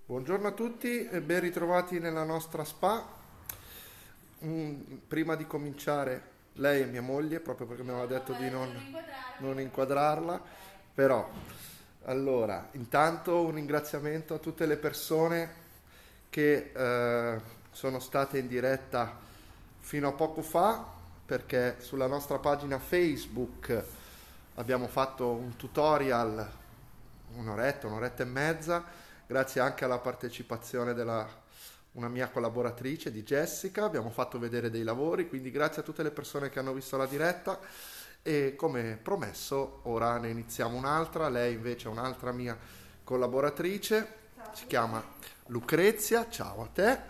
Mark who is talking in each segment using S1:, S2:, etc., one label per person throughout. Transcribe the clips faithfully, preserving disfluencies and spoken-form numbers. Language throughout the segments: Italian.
S1: Buongiorno a tutti e ben ritrovati nella nostra spa. Mm, prima di cominciare, lei è mia moglie, proprio perché mi aveva detto di non, non inquadrarla, però allora, intanto un ringraziamento a tutte le persone che eh, sono state in diretta fino a poco fa, perché sulla nostra pagina Facebook abbiamo fatto un tutorial un'oretta, un'oretta e mezza, grazie anche alla partecipazione della una mia collaboratrice di Jessica, abbiamo fatto vedere dei lavori, quindi grazie a tutte le persone che hanno visto la diretta e come promesso ora ne iniziamo un'altra, lei invece è un'altra mia collaboratrice, si chiama Lucrezia, ciao a te.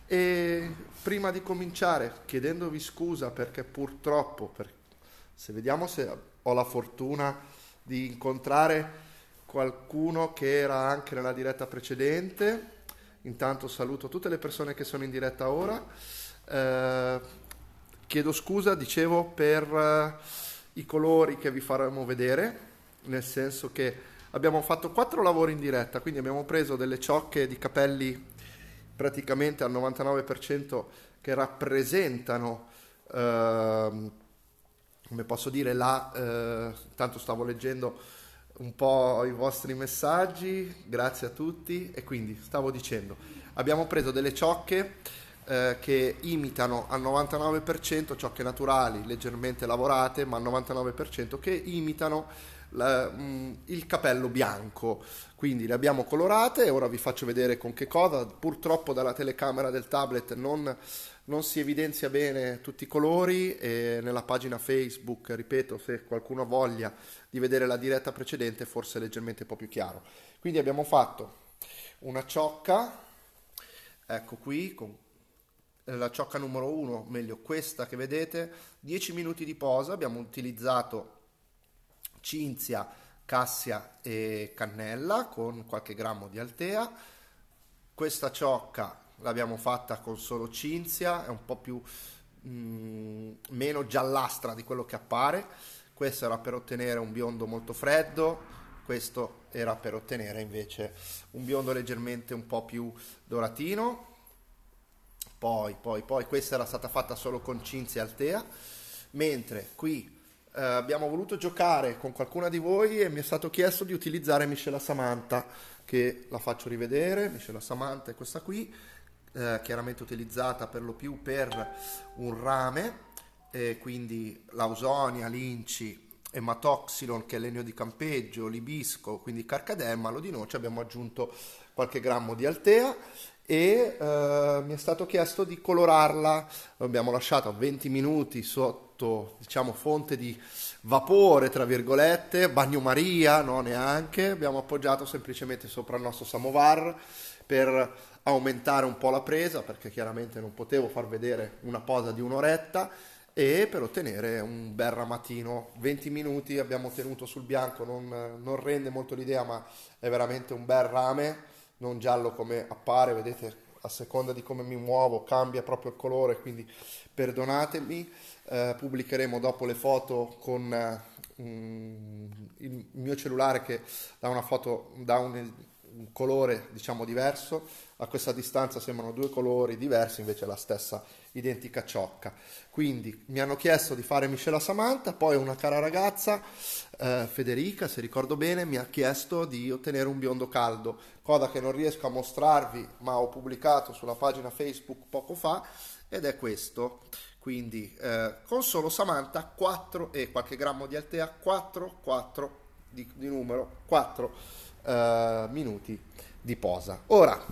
S1: E prima di cominciare, chiedendovi scusa perché purtroppo, per- se vediamo se ho la fortuna di incontrare qualcuno che era anche nella diretta precedente. Intanto saluto tutte le persone che sono in diretta ora. Eh, chiedo scusa, dicevo, per eh, i colori che vi faremo vedere, nel senso che abbiamo fatto quattro lavori in diretta, quindi abbiamo preso delle ciocche di capelli praticamente al novantanove per cento che rappresentano, ehm, come posso dire, la... Eh, tanto stavo leggendo un po' i vostri messaggi, grazie a tutti. E quindi stavo dicendo, abbiamo preso delle ciocche eh, che imitano al novantanove per cento, ciocche naturali leggermente lavorate, ma al novantanove per cento che imitano la- mh, il capello bianco. Quindi le abbiamo colorate e ora vi faccio vedere con che cosa. Purtroppo dalla telecamera del tablet non, non si evidenzia bene tutti i colori, e nella pagina Facebook, ripeto, se qualcuno ha voglia di vedere la diretta precedente forse è leggermente un po' più chiaro. Quindi abbiamo fatto una ciocca, ecco qui, con la ciocca numero uno, meglio questa che vedete, dieci minuti di posa, abbiamo utilizzato cinzia, cassia e cannella con qualche grammo di altea. Questa ciocca l'abbiamo fatta con solo cinzia, è un po' più mm, meno giallastra di quello che appare. Questo era per ottenere un biondo molto freddo, questo era per ottenere invece un biondo leggermente un po' più doratino. Poi, poi, poi questa era stata fatta solo con cinzia e altea, mentre qui eh, abbiamo voluto giocare con qualcuna di voi e mi è stato chiesto di utilizzare miscela Samantha, che la faccio rivedere. Miscela Samantha è questa qui, eh, chiaramente utilizzata per lo più per un rame, eh, quindi l'ausonia, l'inci, ematoxylon che è legno di campeggio, l'ibisco, quindi carcademma, lo di noce, abbiamo aggiunto qualche grammo di altea e eh, mi è stato chiesto di colorarla. L'abbiamo lasciata venti minuti sotto, diciamo, fonte di vapore, tra virgolette, bagnomaria, no neanche, abbiamo appoggiato semplicemente sopra il nostro samovar per aumentare un po' la presa, perché chiaramente non potevo far vedere una posa di un'oretta, e per ottenere un bel ramatino. venti minuti abbiamo tenuto sul bianco, non, non rende molto l'idea, ma è veramente un bel rame, non giallo come appare, vedete, a seconda di come mi muovo cambia proprio il colore, quindi perdonatemi. Eh, pubblicheremo dopo le foto con eh, mm, il mio cellulare che dà una foto, dà un, un colore diciamo diverso. A questa distanza sembrano due colori diversi, invece è la stessa identica ciocca. Quindi mi hanno chiesto di fare miscela Samantha, poi una cara ragazza, eh, Federica se ricordo bene, mi ha chiesto di ottenere un biondo caldo, cosa che non riesco a mostrarvi ma ho pubblicato sulla pagina Facebook poco fa, ed è questo. Quindi eh, con solo Samantha quattro e qualche grammo di altea, quattro, quattro di, di numero, quattro eh, minuti di posa. Ora,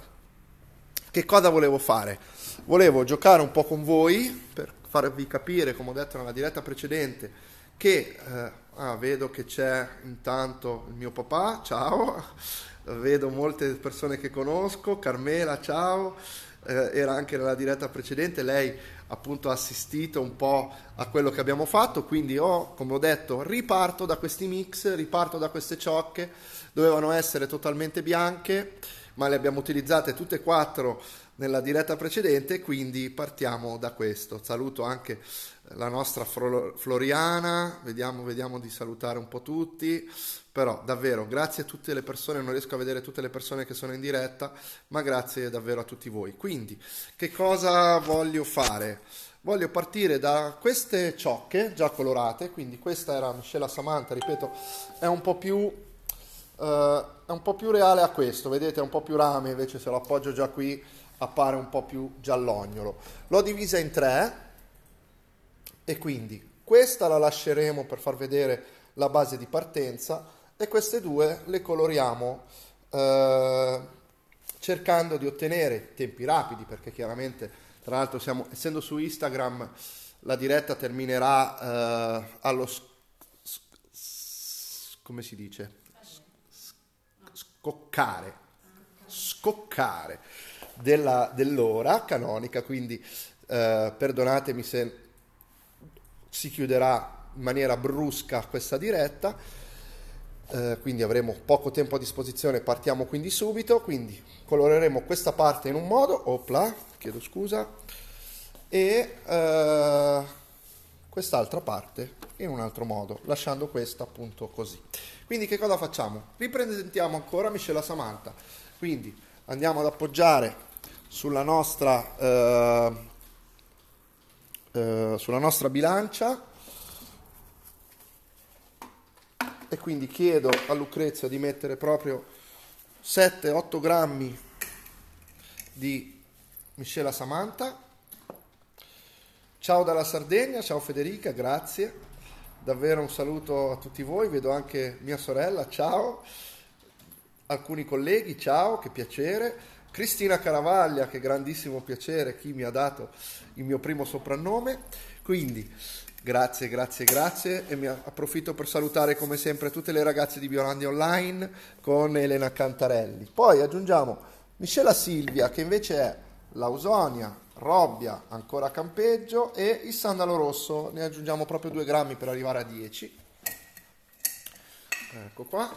S1: che cosa volevo fare? Volevo giocare un po' con voi per farvi capire, come ho detto nella diretta precedente, che eh, ah, vedo che c'è intanto il mio papà, ciao, vedo molte persone che conosco, Carmela, ciao, eh, era anche nella diretta precedente, lei appunto ha assistito un po' a quello che abbiamo fatto, quindi ho, come ho detto, riparto da questi mix, riparto da queste ciocche, dovevano essere totalmente bianche. ma le abbiamo utilizzate tutte e quattro nella diretta precedente, quindi partiamo da questo. Saluto anche la nostra Floriana, vediamo, vediamo di salutare un po' tutti, però davvero grazie a tutte le persone, non riesco a vedere tutte le persone che sono in diretta, ma grazie davvero a tutti voi. Quindi che cosa voglio fare? Voglio partire da queste ciocche già colorate, quindi questa era Miscela Samantha, ripeto, è un po' più uh, è un po' più reale a questo, vedete, è un po' più rame, invece se lo appoggio già qui appare un po' più giallognolo. L'ho divisa in tre e quindi questa la lasceremo per far vedere la base di partenza e queste due le coloriamo uh, cercando di ottenere tempi rapidi, perché chiaramente, tra l'altro, siamo, essendo su Instagram, la diretta terminerà uh, allo sc- sc- come si dice? Scoccare, scoccare della, dell'ora canonica, quindi uh, perdonatemi se si chiuderà in maniera brusca questa diretta, uh, quindi avremo poco tempo a disposizione, partiamo quindi subito, quindi coloreremo questa parte in un modo, opla, chiedo scusa, e uh, quest'altra parte in un altro modo, lasciando questa appunto così. Quindi che cosa facciamo? Ripresentiamo ancora Miscela Samantha, quindi andiamo ad appoggiare sulla nostra, uh, uh, sulla nostra bilancia e quindi chiedo a Lucrezia di mettere proprio sette otto grammi di Miscela Samantha. Ciao dalla Sardegna, ciao Federica, grazie, davvero un saluto a tutti voi, vedo anche mia sorella, ciao, alcuni colleghi, ciao, che piacere, Cristina Caravaglia, che grandissimo piacere, chi mi ha dato il mio primo soprannome, quindi grazie, grazie, grazie, e mi approfitto per salutare come sempre tutte le ragazze di Biolandia Online con Elena Cantarelli. Poi aggiungiamo Miscela Silvia, che invece è l'Ausonia, Robbia, ancora Campeggio, e il Sandalo Rosso, ne aggiungiamo proprio due grammi per arrivare a dieci. Ecco qua.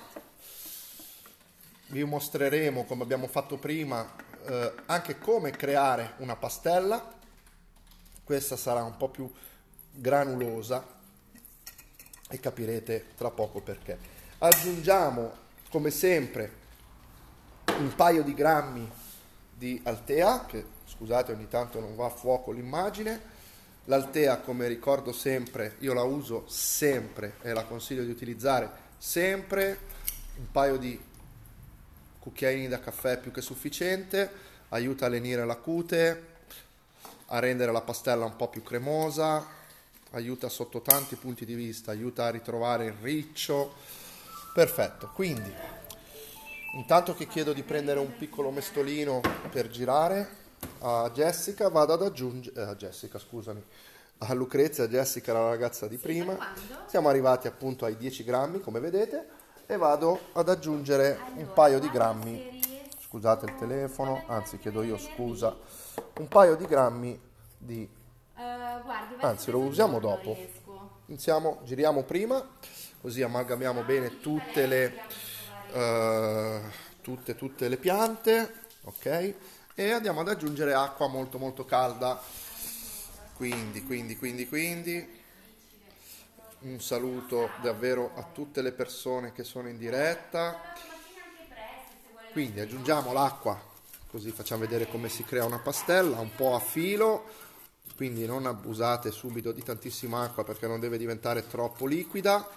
S1: Vi mostreremo, come abbiamo fatto prima, eh, anche come creare una pastella. Questa sarà un po' più granulosa e capirete tra poco perché. Aggiungiamo, come sempre, un paio di grammi di Altea, che scusate ogni tanto non va a fuoco l'immagine. L'Altea, come ricordo sempre, io la uso sempre e la consiglio di utilizzare sempre. Un paio di cucchiaini da caffè più che sufficiente, aiuta a lenire la cute, a rendere la pastella un po' più cremosa, aiuta sotto tanti punti di vista, aiuta a ritrovare il riccio. Perfetto, quindi intanto che chiedo di prendere un piccolo mestolino per girare a Jessica, vado ad aggiungere, eh, a Jessica scusami, a Lucrezia, Jessica la ragazza di prima, siamo arrivati appunto ai dieci grammi come vedete e vado ad aggiungere un paio di grammi, scusate il telefono, anzi chiedo io scusa, un paio di grammi di, anzi lo usiamo dopo, iniziamo, giriamo prima, così amalgamiamo bene tutte le Uh, tutte tutte le piante, ok, e andiamo ad aggiungere acqua molto molto calda, quindi quindi quindi quindi un saluto davvero a tutte le persone che sono in diretta. Quindi aggiungiamo l'acqua, così facciamo vedere come si crea una pastella un po' a filo, quindi non abusate subito di tantissima acqua perché non deve diventare troppo liquida.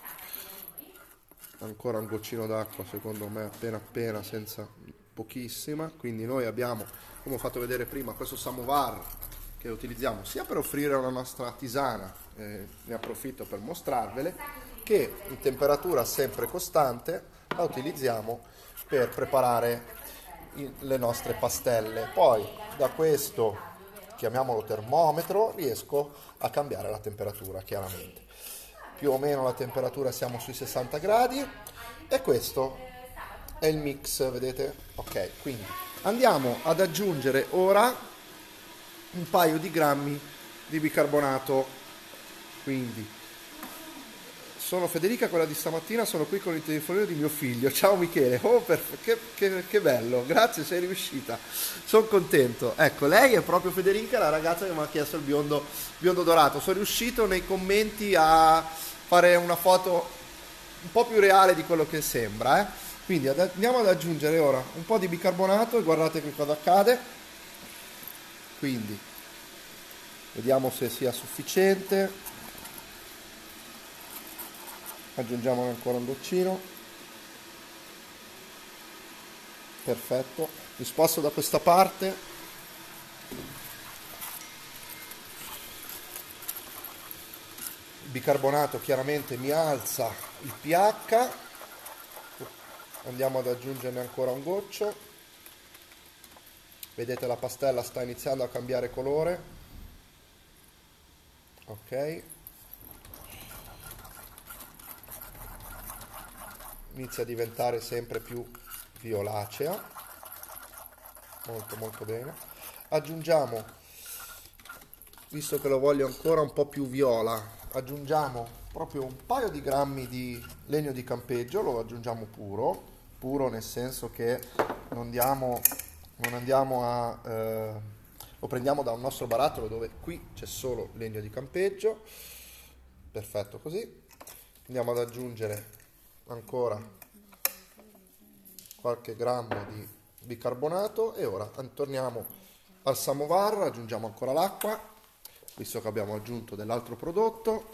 S1: Ancora un goccino d'acqua secondo me appena appena, senza pochissima. Quindi noi abbiamo, come ho fatto vedere prima, questo samovar che utilizziamo sia per offrire una nostra tisana, eh, ne approfitto per mostrarvele, che in temperatura sempre costante la utilizziamo per preparare le nostre pastelle. Poi da questo, chiamiamolo termometro, riesco a cambiare la temperatura chiaramente. Più o meno la temperatura siamo sui sessanta gradi e questo è il mix, vedete? Ok, quindi andiamo ad aggiungere ora un paio di grammi di bicarbonato, quindi sono Federica, quella di stamattina, sono qui con il telefonino di mio figlio. Ciao Michele, oh, per, che, che, che bello, grazie, sei riuscita, sono contento. Ecco, lei è proprio Federica, la ragazza che mi ha chiesto il biondo, biondo dorato. Sono riuscito nei commenti a fare una foto un po' più reale di quello che sembra, eh? Quindi ad, andiamo ad aggiungere ora un po' di bicarbonato e guardate che cosa accade. Quindi vediamo se sia sufficiente. Aggiungiamo ancora un goccino. Perfetto. Mi sposto da questa parte. Il bicarbonato chiaramente mi alza il pH. Andiamo ad aggiungerne ancora un goccio. Vedete, la pastella sta iniziando a cambiare colore. Ok. Inizia a diventare sempre più violacea, molto molto bene. Aggiungiamo, visto che lo voglio ancora un po' più viola, aggiungiamo proprio un paio di grammi di legno di campeggio, lo aggiungiamo puro, puro nel senso che non andiamo, non andiamo a, eh, lo prendiamo da un nostro barattolo dove qui c'è solo legno di campeggio, perfetto così. Andiamo ad aggiungere ancora qualche grammo di bicarbonato e ora torniamo al samovar, aggiungiamo ancora l'acqua, visto che abbiamo aggiunto dell'altro prodotto.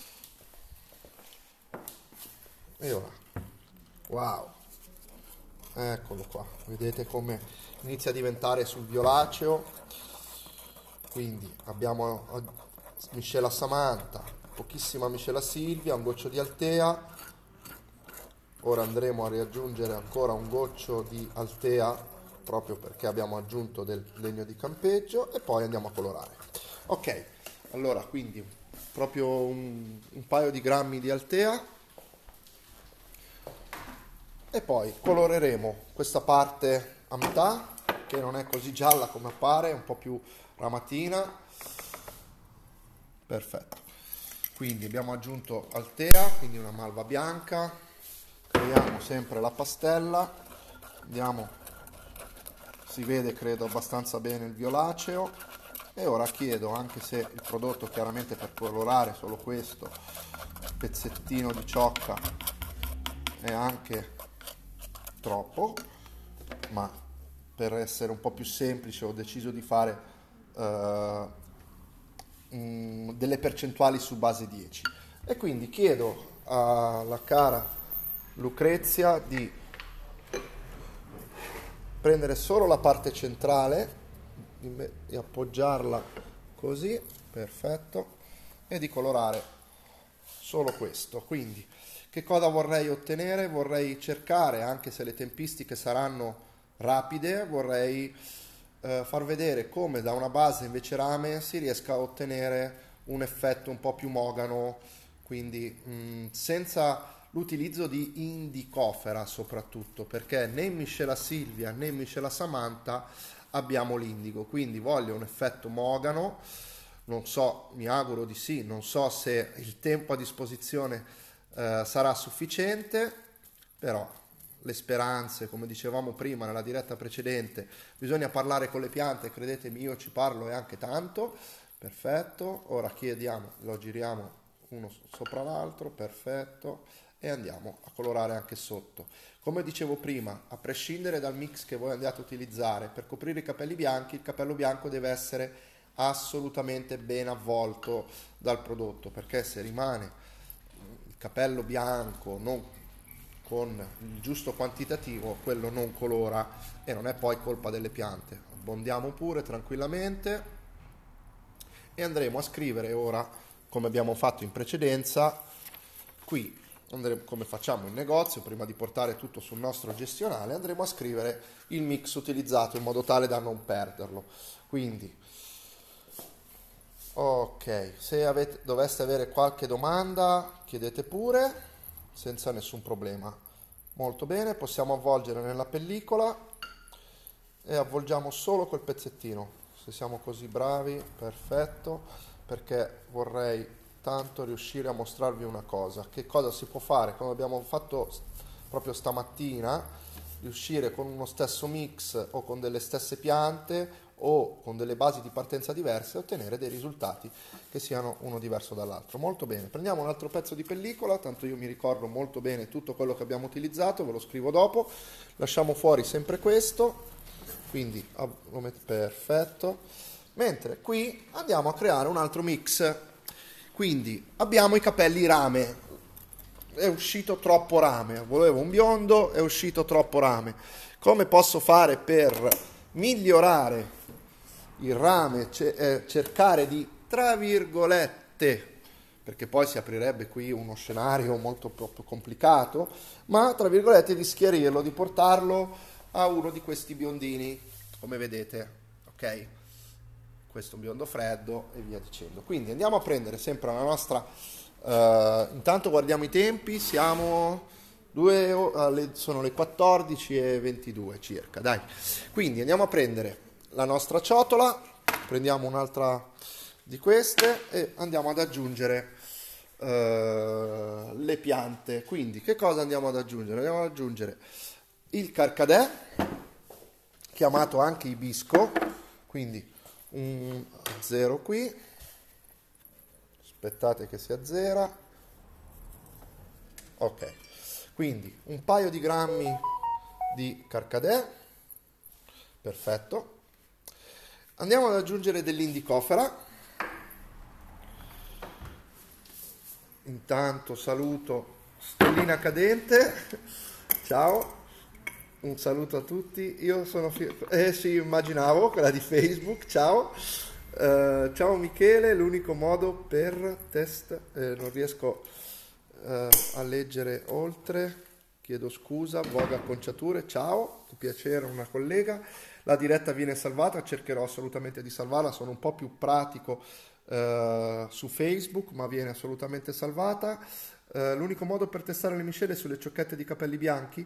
S1: E ora, wow, eccolo qua, vedete come inizia a diventare sul violaceo. Quindi abbiamo miscela Samantha, pochissima miscela Silvia, un goccio di Altea. Ora andremo a riaggiungere ancora un goccio di Altea, proprio perché abbiamo aggiunto del legno di campeggio, e poi andiamo a colorare. Ok, allora quindi proprio un, un paio di grammi di Altea e poi coloreremo questa parte a metà, che non è così gialla come appare, è un po' più ramatina. Perfetto. Quindi abbiamo aggiunto Altea, quindi una malva bianca. Creiamo sempre la pastella, vediamo, si vede credo abbastanza bene il violaceo. E ora chiedo, anche se il prodotto chiaramente per colorare solo questo pezzettino di ciocca è anche troppo, ma per essere un po' più semplice ho deciso di fare uh, um, delle percentuali su base dieci. E quindi chiedo alla cara Lucrezia di prendere solo la parte centrale, di, me- di appoggiarla così, perfetto, e di colorare solo questo. Quindi che cosa vorrei ottenere? Vorrei cercare, anche se le tempistiche saranno rapide, vorrei eh, far vedere come da una base invece rame si riesca a ottenere un effetto un po' più mogano, quindi mh, senza l'utilizzo di indicofera soprattutto, perché né in miscela Silvia né in miscela Samantha abbiamo l'indigo, quindi voglio un effetto mogano. Non so, mi auguro di sì, non so se il tempo a disposizione eh, sarà sufficiente, però le speranze, come dicevamo prima nella diretta precedente, bisogna parlare con le piante, credetemi, io ci parlo e anche tanto. Perfetto, ora chiediamo, lo giriamo uno sopra l'altro, perfetto, e andiamo a colorare anche sotto. Come dicevo prima, a prescindere dal mix che voi andate a utilizzare per coprire i capelli bianchi, il capello bianco deve essere assolutamente ben avvolto dal prodotto, perché se rimane il capello bianco non con il giusto quantitativo, quello non colora e non è poi colpa delle piante. Abbondiamo pure tranquillamente e andremo a scrivere ora, come abbiamo fatto in precedenza, qui andremo, come facciamo in negozio, prima di portare tutto sul nostro gestionale, andremo a scrivere il mix utilizzato in modo tale da non perderlo. Quindi, ok, se avete, doveste avere qualche domanda, chiedete pure, senza nessun problema. Molto bene, possiamo avvolgere nella pellicola e avvolgiamo solo quel pezzettino, se siamo così bravi, perfetto, perché vorrei intanto riuscire a mostrarvi una cosa. Che cosa si può fare, come abbiamo fatto proprio stamattina, riuscire con uno stesso mix o con delle stesse piante o con delle basi di partenza diverse a ottenere dei risultati che siano uno diverso dall'altro. Molto bene, prendiamo un altro pezzo di pellicola, tanto io mi ricordo molto bene tutto quello che abbiamo utilizzato, ve lo scrivo dopo. Lasciamo fuori sempre questo, quindi lo metto, perfetto. Mentre qui andiamo a creare un altro mix, quindi abbiamo i capelli rame, è uscito troppo rame, volevo un biondo, è uscito troppo rame. Come posso fare per migliorare il rame, eh, cercare di, tra virgolette, perché poi si aprirebbe qui uno scenario molto più complicato, ma tra virgolette di schiarirlo, di portarlo a uno di questi biondini, come vedete, ok? Questo è un biondo freddo e via dicendo. Quindi andiamo a prendere sempre la nostra, uh, intanto guardiamo i tempi, siamo due, uh, sono le quattordici e ventidue circa, dai. Quindi andiamo a prendere la nostra ciotola, prendiamo un'altra di queste e andiamo ad aggiungere uh, le piante. Quindi che cosa andiamo ad aggiungere? Andiamo ad aggiungere il carcadè, chiamato anche ibisco, quindi un zero qui, aspettate che si azzera, ok, quindi un paio di grammi di carcadè, perfetto. Andiamo ad aggiungere dell'indicofera. Intanto saluto Stellina Cadente, ciao, un saluto a tutti. Io sono eh sì, immaginavo quella di Facebook, ciao. Uh, ciao Michele, l'unico modo per test, eh, non riesco uh, a leggere oltre, chiedo scusa, Voga Acconciature, ciao, un piacere, una collega. La diretta viene salvata, cercherò assolutamente di salvarla, sono un po' più pratico uh, su Facebook, ma viene assolutamente salvata. Uh, l'unico modo per testare le miscele sulle ciocchette di capelli bianchi?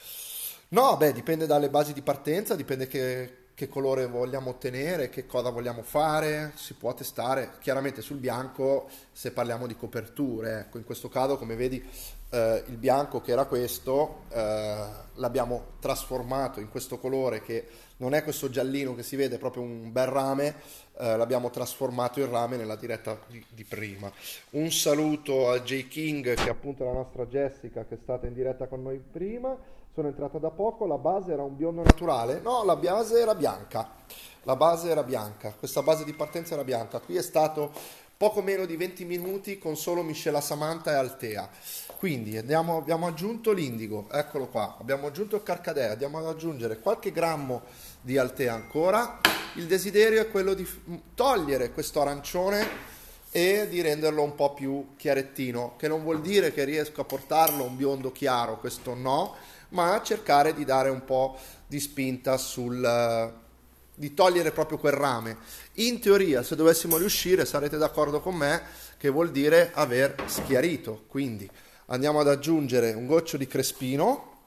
S1: No, beh, dipende dalle basi di partenza, dipende che, che colore vogliamo ottenere, che cosa vogliamo fare, si può testare chiaramente sul bianco se parliamo di coperture. Ecco, in questo caso, come vedi, eh, il bianco che era questo, eh, l'abbiamo trasformato in questo colore che non è questo giallino che si vede, è proprio un bel rame, eh, l'abbiamo trasformato in rame nella diretta di, di prima. Un saluto a J King, che è appunto la nostra Jessica, che è stata in diretta con noi prima. Sono entrata da poco, la base era un biondo naturale? No, la base era bianca, la base era bianca, questa base di partenza era bianca. Qui è stato poco meno di venti minuti con solo miscela Samantha e Altea. Quindi andiamo, abbiamo aggiunto l'indigo, eccolo qua, abbiamo aggiunto il carcadè, andiamo ad aggiungere qualche grammo di Altea ancora. Il desiderio è quello di togliere questo arancione e di renderlo un po' più chiarettino, che non vuol dire che riesco a portarlo a un biondo chiaro, questo no, ma cercare di dare un po' di spinta sul, di togliere proprio quel rame. In teoria, se dovessimo riuscire, sarete d'accordo con me che vuol dire aver schiarito. Quindi andiamo ad aggiungere un goccio di crespino,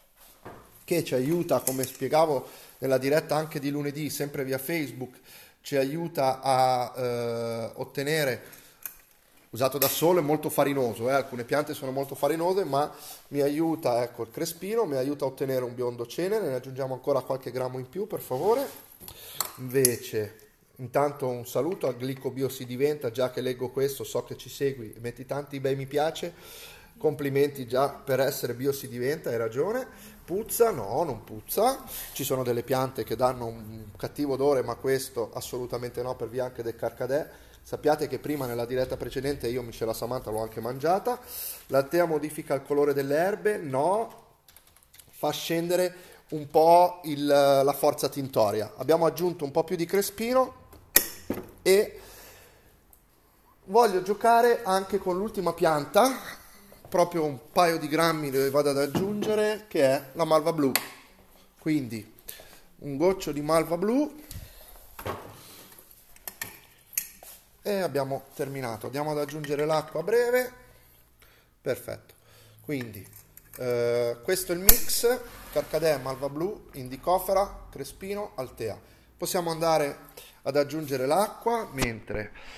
S1: che ci aiuta, come spiegavo nella diretta anche di lunedì, sempre via Facebook, ci aiuta a eh, ottenere, usato da solo, è molto farinoso, eh? Alcune piante sono molto farinose, ma mi aiuta, ecco il crespino, mi aiuta a ottenere un biondo cenere. Ne aggiungiamo ancora qualche grammo in più, per favore. Invece, intanto un saluto a Glicobio si diventa, già che leggo questo, so che ci segui, metti tanti bei mi piace, complimenti già per essere bio si diventa, hai ragione. Puzza? No, non puzza. Ci sono delle piante che danno un cattivo odore, ma questo assolutamente no, per via anche del carcadè. Sappiate che prima nella diretta precedente io miscela Samantha l'ho anche mangiata. L'Altea modifica il colore delle erbe? No, fa scendere un po' il, la forza tintoria. Abbiamo aggiunto un po' più di crespino e voglio giocare anche con l'ultima pianta, proprio un paio di grammi dove vado ad aggiungere, che è la malva blu. Quindi un goccio di malva blu. E abbiamo terminato. Andiamo ad aggiungere l'acqua a breve. Perfetto. Quindi eh, questo è il mix: carcadè, malva blu, indicofera, crespino, Altea. Possiamo andare ad aggiungere l'acqua, mentre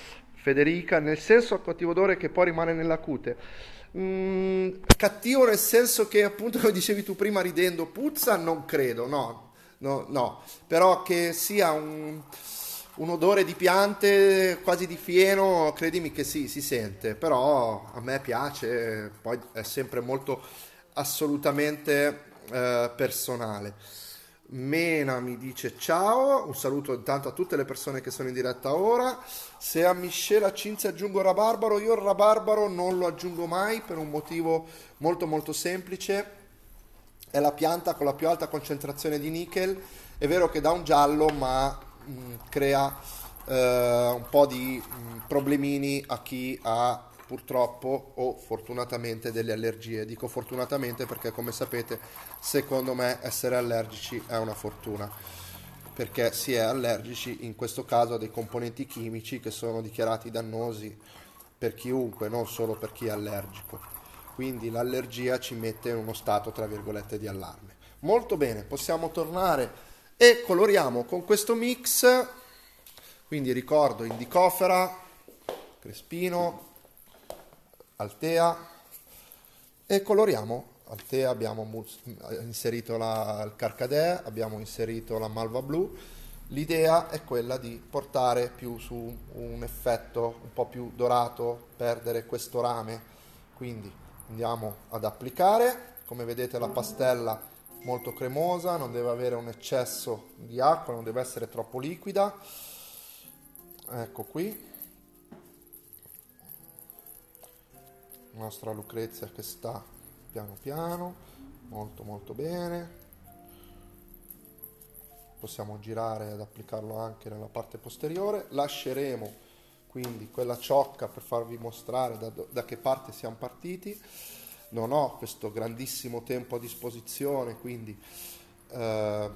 S1: Federica, nel senso cattivo odore che poi rimane nella cute. Mm, cattivo nel senso che, appunto, come dicevi tu prima ridendo, puzza, non credo, no, no, no. Però che sia un, un odore di piante, quasi di fieno, credimi che sì, si sente, però a me piace, poi è sempre molto assolutamente eh, personale. Mena mi dice ciao, un saluto intanto a tutte le persone che sono in diretta ora. Se a miscela Cinzia aggiungo rabarbaro, io il rabarbaro non lo aggiungo mai per un motivo molto molto semplice: è la pianta con la più alta concentrazione di nickel. È vero che dà un giallo, ma mh, crea eh, un po' di mh, problemini a chi ha purtroppo o fortunatamente delle allergie. Dico fortunatamente perché, come sapete, secondo me essere allergici è una fortuna, perché si è allergici in questo caso a dei componenti chimici che sono dichiarati dannosi per chiunque, non solo per chi è allergico. Quindi l'allergia ci mette in uno stato, tra virgolette, di allarme. Molto bene, possiamo tornare e coloriamo con questo mix. Quindi ricordo Indicofera, Crespino, Altea, e coloriamo. Altea abbiamo mus- inserito la, il Carcadè, abbiamo inserito la Malva Blu. L'idea è quella di portare più su un effetto un po' più dorato, perdere questo rame. Quindi andiamo ad applicare. Come vedete la pastella molto cremosa, non deve avere un eccesso di acqua, non deve essere troppo liquida. Ecco qui la nostra Lucrezia che sta piano piano, molto molto bene. Possiamo girare ed applicarlo anche nella parte posteriore. Lasceremo quindi quella ciocca per farvi mostrare da, da che parte siamo partiti. Non ho questo grandissimo tempo a disposizione, quindi eh,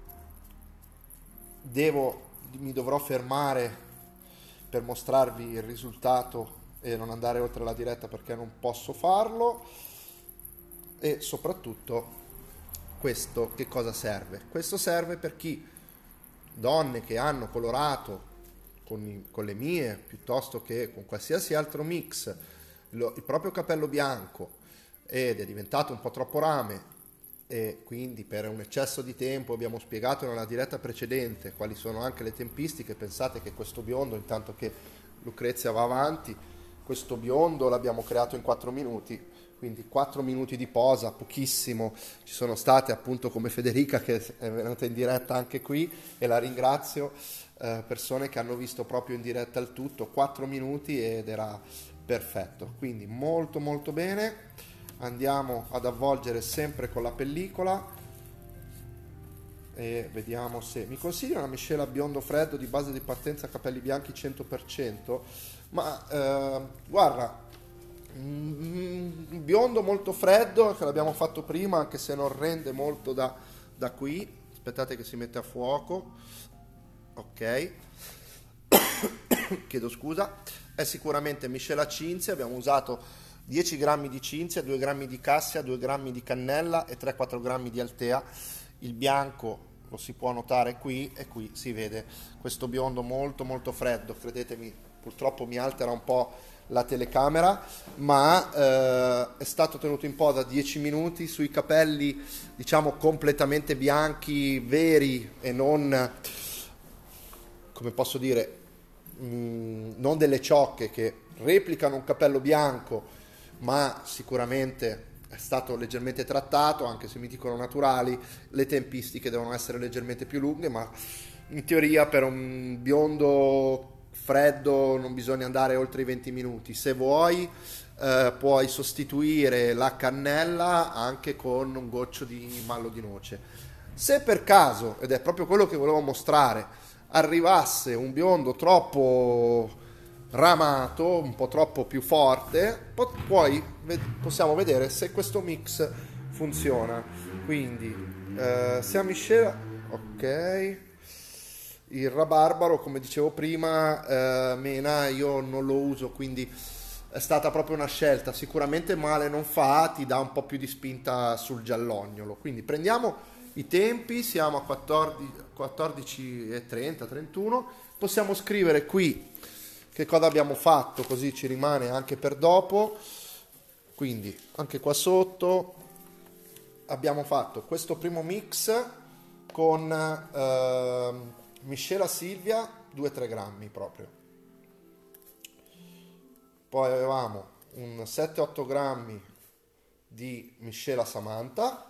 S1: devo, mi dovrò fermare per mostrarvi il risultato e non andare oltre la diretta perché non posso farlo. E soprattutto questo che cosa serve? Questo serve per chi, donne che hanno colorato con, i, con le mie piuttosto che con qualsiasi altro mix lo, il proprio capello bianco ed è diventato un po' troppo rame, e quindi per un eccesso di tempo, abbiamo spiegato nella diretta precedente quali sono anche le tempistiche. Pensate che questo biondo, intanto che Lucrezia va avanti, questo biondo l'abbiamo creato in quattro minuti, quindi quattro minuti di posa, pochissimo. Ci sono state, appunto, come Federica che è venuta in diretta anche qui, e la ringrazio, eh, persone che hanno visto proprio in diretta il tutto, quattro minuti ed era perfetto. Quindi molto molto bene. Andiamo ad avvolgere sempre con la pellicola e vediamo se mi consiglia una miscela biondo freddo di base di partenza capelli bianchi cento per cento. Ma eh, guarda, un biondo molto freddo che l'abbiamo fatto prima, anche se non rende molto da, da qui. Aspettate che si mette a fuoco. Ok, chiedo scusa. È sicuramente miscela Cinzia. Abbiamo usato dieci grammi di Cinzia, due grammi di cassia, due grammi di cannella e tre quattro grammi di Altea. Il bianco lo si può notare qui, e qui si vede questo biondo molto molto freddo. Credetemi, purtroppo mi altera un po' la telecamera, ma eh, è stato tenuto in posa dieci minuti sui capelli, diciamo, completamente bianchi, veri, e non, come posso dire, mh, non delle ciocche che replicano un capello bianco, ma sicuramente è stato leggermente trattato. Anche se mi dicono naturali, le tempistiche devono essere leggermente più lunghe, ma in teoria per un biondo freddo non bisogna andare oltre i venti minuti. Se vuoi eh, puoi sostituire la cannella anche con un goccio di mallo di noce. Se per caso, ed è proprio quello che volevo mostrare, arrivasse un biondo troppo ramato, un po' troppo più forte, poi possiamo vedere se questo mix funziona. Quindi eh, se a miscela, ok, il rabarbaro, come dicevo prima, eh, Mena, io non lo uso, quindi è stata proprio una scelta. Sicuramente male non fa, ti dà un po' più di spinta sul giallognolo. Quindi prendiamo i tempi, siamo a quattordici e trenta, trentuno. Possiamo scrivere qui che cosa abbiamo fatto, così ci rimane anche per dopo. Quindi anche qua sotto abbiamo fatto questo primo mix con eh, miscela Silvia due tre grammi proprio, poi avevamo un sette otto grammi di miscela Samantha,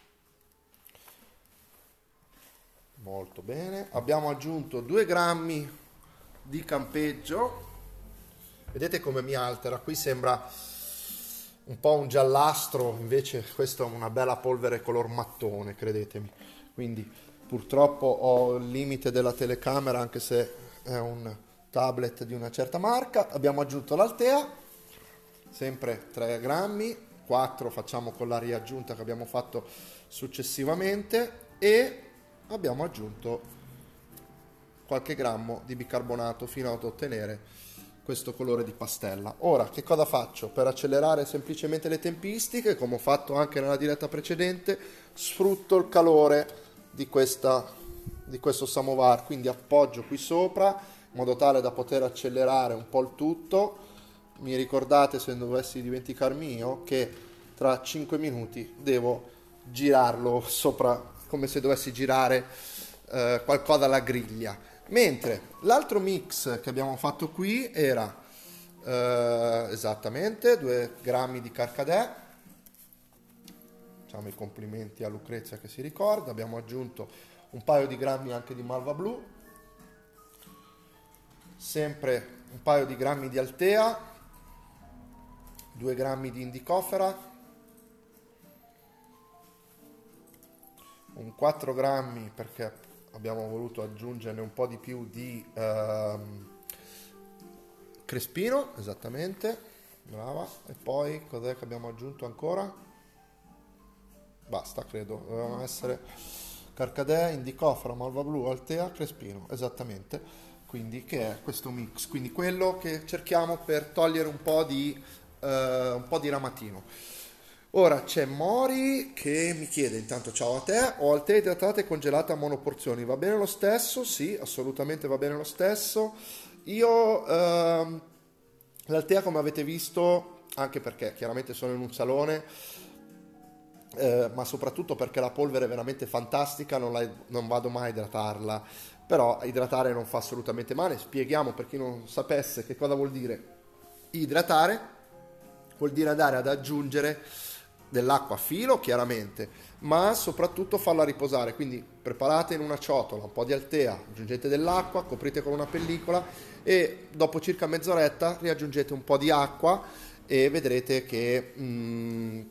S1: molto bene. Abbiamo aggiunto due grammi di campeggio, vedete come mi altera, qui sembra un po' un giallastro, invece questa è una bella polvere color mattone, credetemi. Quindi purtroppo ho il limite della telecamera, anche se è un tablet di una certa marca. Abbiamo aggiunto l'Altea, sempre tre grammi, quattro facciamo con la riaggiunta che abbiamo fatto successivamente, e abbiamo aggiunto qualche grammo di bicarbonato fino ad ottenere questo colore di pastella. Ora che cosa faccio? Per accelerare semplicemente le tempistiche, come ho fatto anche nella diretta precedente, sfrutto il calore di, questa, di questo samovar, quindi appoggio qui sopra in modo tale da poter accelerare un po' il tutto. Mi ricordate, se dovessi dimenticarmi io, che tra cinque minuti devo girarlo sopra, come se dovessi girare eh, qualcosa alla griglia. Mentre l'altro mix che abbiamo fatto qui era eh, esattamente due grammi di carcadè. Facciamo i complimenti a Lucrezia che si ricorda. Abbiamo aggiunto un paio di grammi anche di malva blu, sempre un paio di grammi di Altea, due grammi di indicofera, un quattro grammi perché abbiamo voluto aggiungerne un po' di più di ehm, crespino, esattamente, brava. E poi cos'è che abbiamo aggiunto ancora? Basta, credo, dovevano essere carcadè, indicofera, malva blu, Altea, crespino, esattamente. Quindi che è questo mix, quindi quello che cerchiamo per togliere un po' di Uh, un po' di ramatino. Ora c'è Mori che mi chiede intanto: ciao a te, ho Altea idratata e congelata a monoporzioni, va bene lo stesso? Sì, assolutamente va bene lo stesso. Io uh, l'Altea, come avete visto, anche perché chiaramente sono in un salone, uh, ma soprattutto perché la polvere è veramente fantastica, non, la, non vado mai a idratarla, però idratare non fa assolutamente male. Spieghiamo per chi non sapesse che cosa vuol dire idratare. Vuol dire andare ad aggiungere dell'acqua a filo, chiaramente, ma soprattutto farla riposare. Quindi preparate in una ciotola un po' di Altea, aggiungete dell'acqua, coprite con una pellicola e dopo circa mezz'oretta riaggiungete un po' di acqua e vedrete che mm,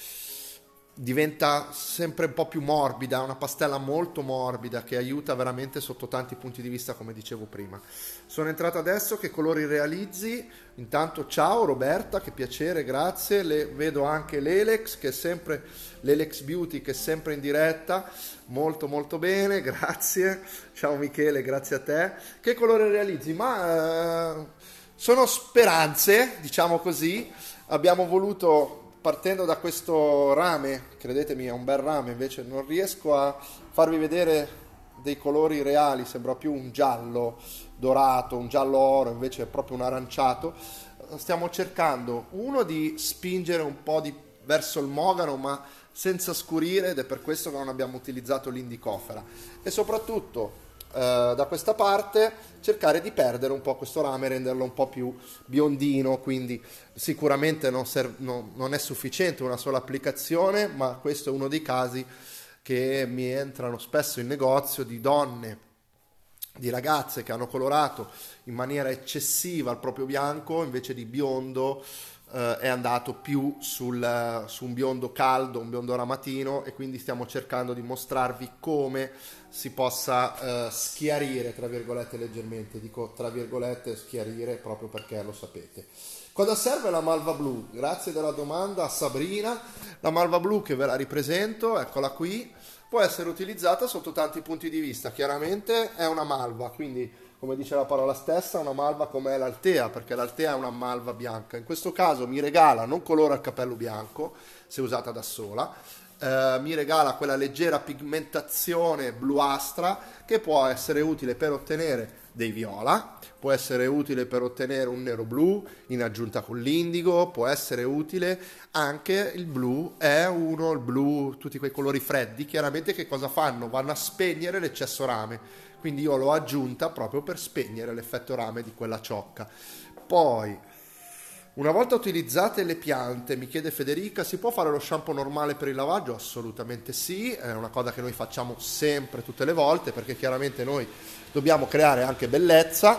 S1: diventa sempre un po' più morbida, una pastella molto morbida che aiuta veramente sotto tanti punti di vista, come dicevo prima. Sono entrato adesso, che colori realizzi? Intanto ciao Roberta, che piacere, grazie. Le, vedo anche l'Elex, che è sempre l'Elex Beauty, che è sempre in diretta, molto molto bene, grazie. Ciao Michele, grazie a te. Che colore realizzi? Ma eh, sono speranze, diciamo così. Abbiamo voluto, partendo da questo rame, credetemi è un bel rame, invece non riesco a farvi vedere dei colori reali, sembra più un giallo dorato, un giallo oro, invece è proprio un aranciato. Stiamo cercando, uno, di spingere un po' di, verso il mogano, ma senza scurire, ed è per questo che non abbiamo utilizzato l'indicofera. E soprattutto eh, da questa parte cercare di perdere un po' questo rame, renderlo un po' più biondino, quindi sicuramente non, serve, no, non è sufficiente una sola applicazione, ma questo è uno dei casi che mi entrano spesso in negozio di donne, di ragazze che hanno colorato in maniera eccessiva il proprio bianco, invece di biondo eh, è andato più sul, su un biondo caldo, un biondo ramatino, e quindi stiamo cercando di mostrarvi come si possa eh, schiarire, tra virgolette, leggermente. Dico tra virgolette schiarire proprio perché lo sapete. Cosa serve la malva blu? Grazie della domanda a Sabrina. La malva blu, che ve la ripresento, eccola qui, può essere utilizzata sotto tanti punti di vista. Chiaramente è una malva, quindi come dice la parola stessa, una malva come è l'Altea, perché l'Altea è una malva bianca. In questo caso mi regala, non colora il capello bianco se usata da sola, eh, mi regala quella leggera pigmentazione bluastra che può essere utile per ottenere dei viola, può essere utile per ottenere un nero blu in aggiunta con l'indigo, può essere utile anche il blu, è uno, il blu, tutti quei colori freddi, chiaramente che cosa fanno? Vanno a spegnere l'eccesso rame, quindi io l'ho aggiunta proprio per spegnere l'effetto rame di quella ciocca. Poi, una volta utilizzate le piante, mi chiede Federica, si può fare lo shampoo normale per il lavaggio? Assolutamente sì, è una cosa che noi facciamo sempre, tutte le volte, perché chiaramente noi dobbiamo creare anche bellezza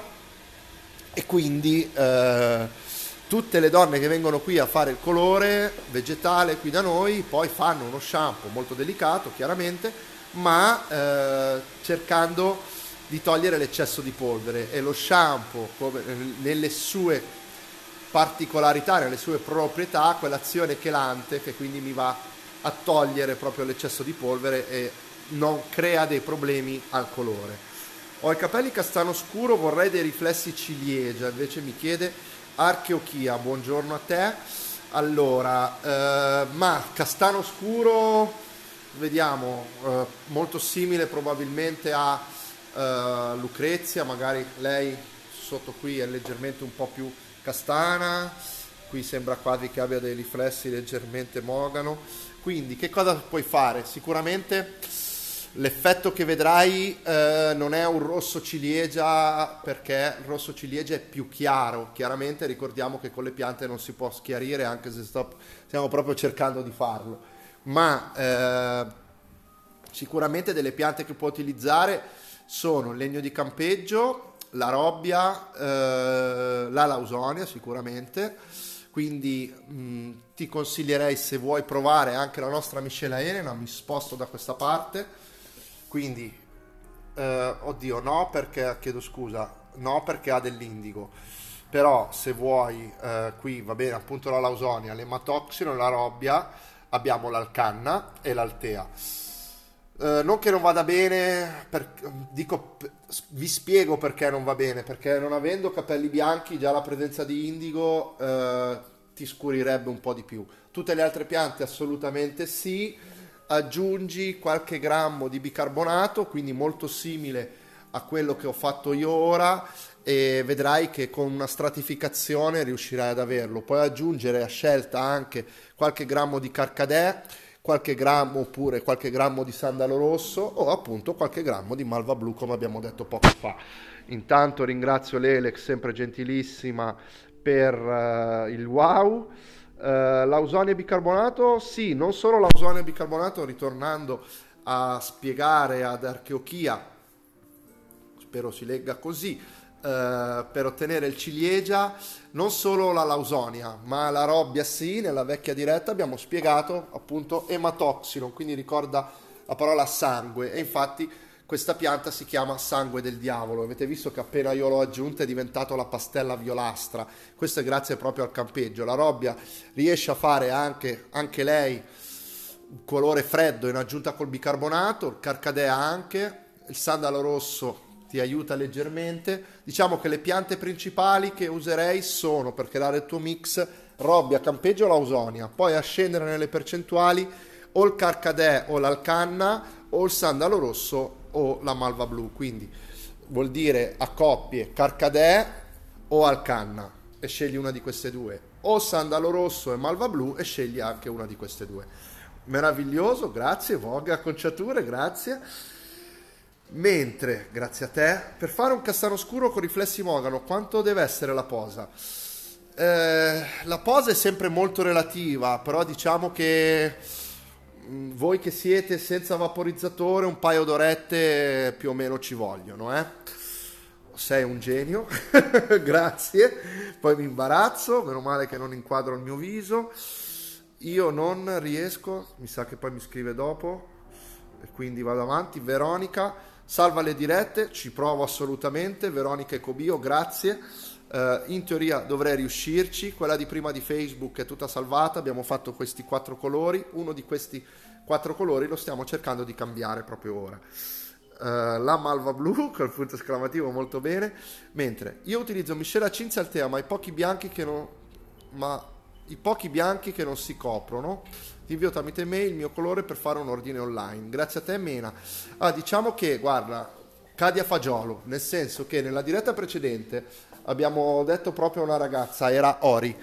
S1: e quindi eh, tutte le donne che vengono qui a fare il colore vegetale qui da noi poi fanno uno shampoo molto delicato, chiaramente, ma eh, cercando di togliere l'eccesso di polvere, e lo shampoo come, nelle sue particolarità, nelle sue proprietà, quell'azione chelante che quindi mi va a togliere proprio l'eccesso di polvere e non crea dei problemi al colore. Ho i capelli castano scuro, vorrei dei riflessi ciliegia, invece mi chiede Archeochia, buongiorno a te. Allora, eh, ma castano scuro, vediamo, eh, molto simile probabilmente a eh, Lucrezia, magari lei sotto qui è leggermente un po' più castana, qui sembra quasi che abbia dei riflessi leggermente mogano. Quindi che cosa puoi fare? Sicuramente l'effetto che vedrai eh, non è un rosso ciliegia, perché il rosso ciliegia è più chiaro, chiaramente ricordiamo che con le piante non si può schiarire, anche se sto, stiamo proprio cercando di farlo, ma eh, sicuramente delle piante che puoi utilizzare sono il legno di campeggio, la robbia, eh, la lausonia sicuramente, quindi mh, ti consiglierei, se vuoi provare anche la nostra miscela Elena, mi sposto da questa parte, quindi eh, oddio no perché, chiedo scusa, no perché ha dell'indigo, però se vuoi eh, qui va bene appunto la lausonia, l'ematoxino, la robbia, abbiamo l'alcanna e l'altea. Uh, non che non vada bene, per, dico, vi spiego perché non va bene, perché non avendo capelli bianchi già la presenza di indigo uh, ti scurirebbe un po' di più. Tutte le altre piante assolutamente sì, aggiungi qualche grammo di bicarbonato, quindi molto simile a quello che ho fatto io ora, e vedrai che con una stratificazione riuscirai ad averlo. Puoi aggiungere a scelta anche qualche grammo di carcadè, qualche grammo oppure qualche grammo di sandalo rosso o appunto qualche grammo di malva blu, come abbiamo detto poco fa. Intanto ringrazio l'Elex, sempre gentilissima, per uh, il wow. Uh, l'ausonia e bicarbonato, sì, non solo l'ausonia e bicarbonato, ritornando a spiegare ad Archeochia, spero si legga così, Uh, per ottenere il ciliegia, non solo la lausonia ma la robbia sì, nella vecchia diretta abbiamo spiegato appunto ematoxino, quindi ricorda la parola sangue, e infatti questa pianta si chiama sangue del diavolo. Avete visto che appena io l'ho aggiunta è diventato la pastella violastra, questo è grazie proprio al campeggio. La robbia riesce a fare anche, anche lei un colore freddo in aggiunta col bicarbonato, il carcadea anche, il sandalo rosso ti aiuta leggermente. Diciamo che le piante principali che userei sono, per creare il tuo mix, robbia, campeggio, lausonia, poi a scendere nelle percentuali o il carcadè o l'alcanna o il sandalo rosso o la malva blu, quindi vuol dire a coppie carcadè o alcanna e scegli una di queste due, o sandalo rosso e malva blu e scegli anche una di queste due. Meraviglioso, grazie Vogue, acconciature, grazie. Mentre, grazie a te, per fare un castano scuro con riflessi mogano, quanto deve essere la posa? Eh, la posa è sempre molto relativa, però diciamo che mh, voi che siete senza vaporizzatore un paio d'orette più o meno ci vogliono, eh? Sei un genio, grazie. Poi mi imbarazzo, meno male che non inquadro il mio viso. Io non riesco, mi sa che poi mi scrive dopo, e quindi vado avanti. Veronica, salva le dirette, ci provo assolutamente. Veronica Ecobio, grazie. Uh, in teoria dovrei riuscirci. Quella di prima di Facebook è tutta salvata, abbiamo fatto questi quattro colori, uno di questi quattro colori lo stiamo cercando di cambiare proprio ora. Uh, la malva blu col punto esclamativo, molto bene. Mentre io utilizzo miscela cinzia al tea, ma i pochi bianchi che non... ma i pochi bianchi che non si coprono, ti invio tramite mail il mio colore per fare un ordine online. Grazie a te, Mena. Ah, diciamo che, guarda, cadi a fagiolo, nel senso che nella diretta precedente abbiamo detto proprio a una ragazza, era Ori,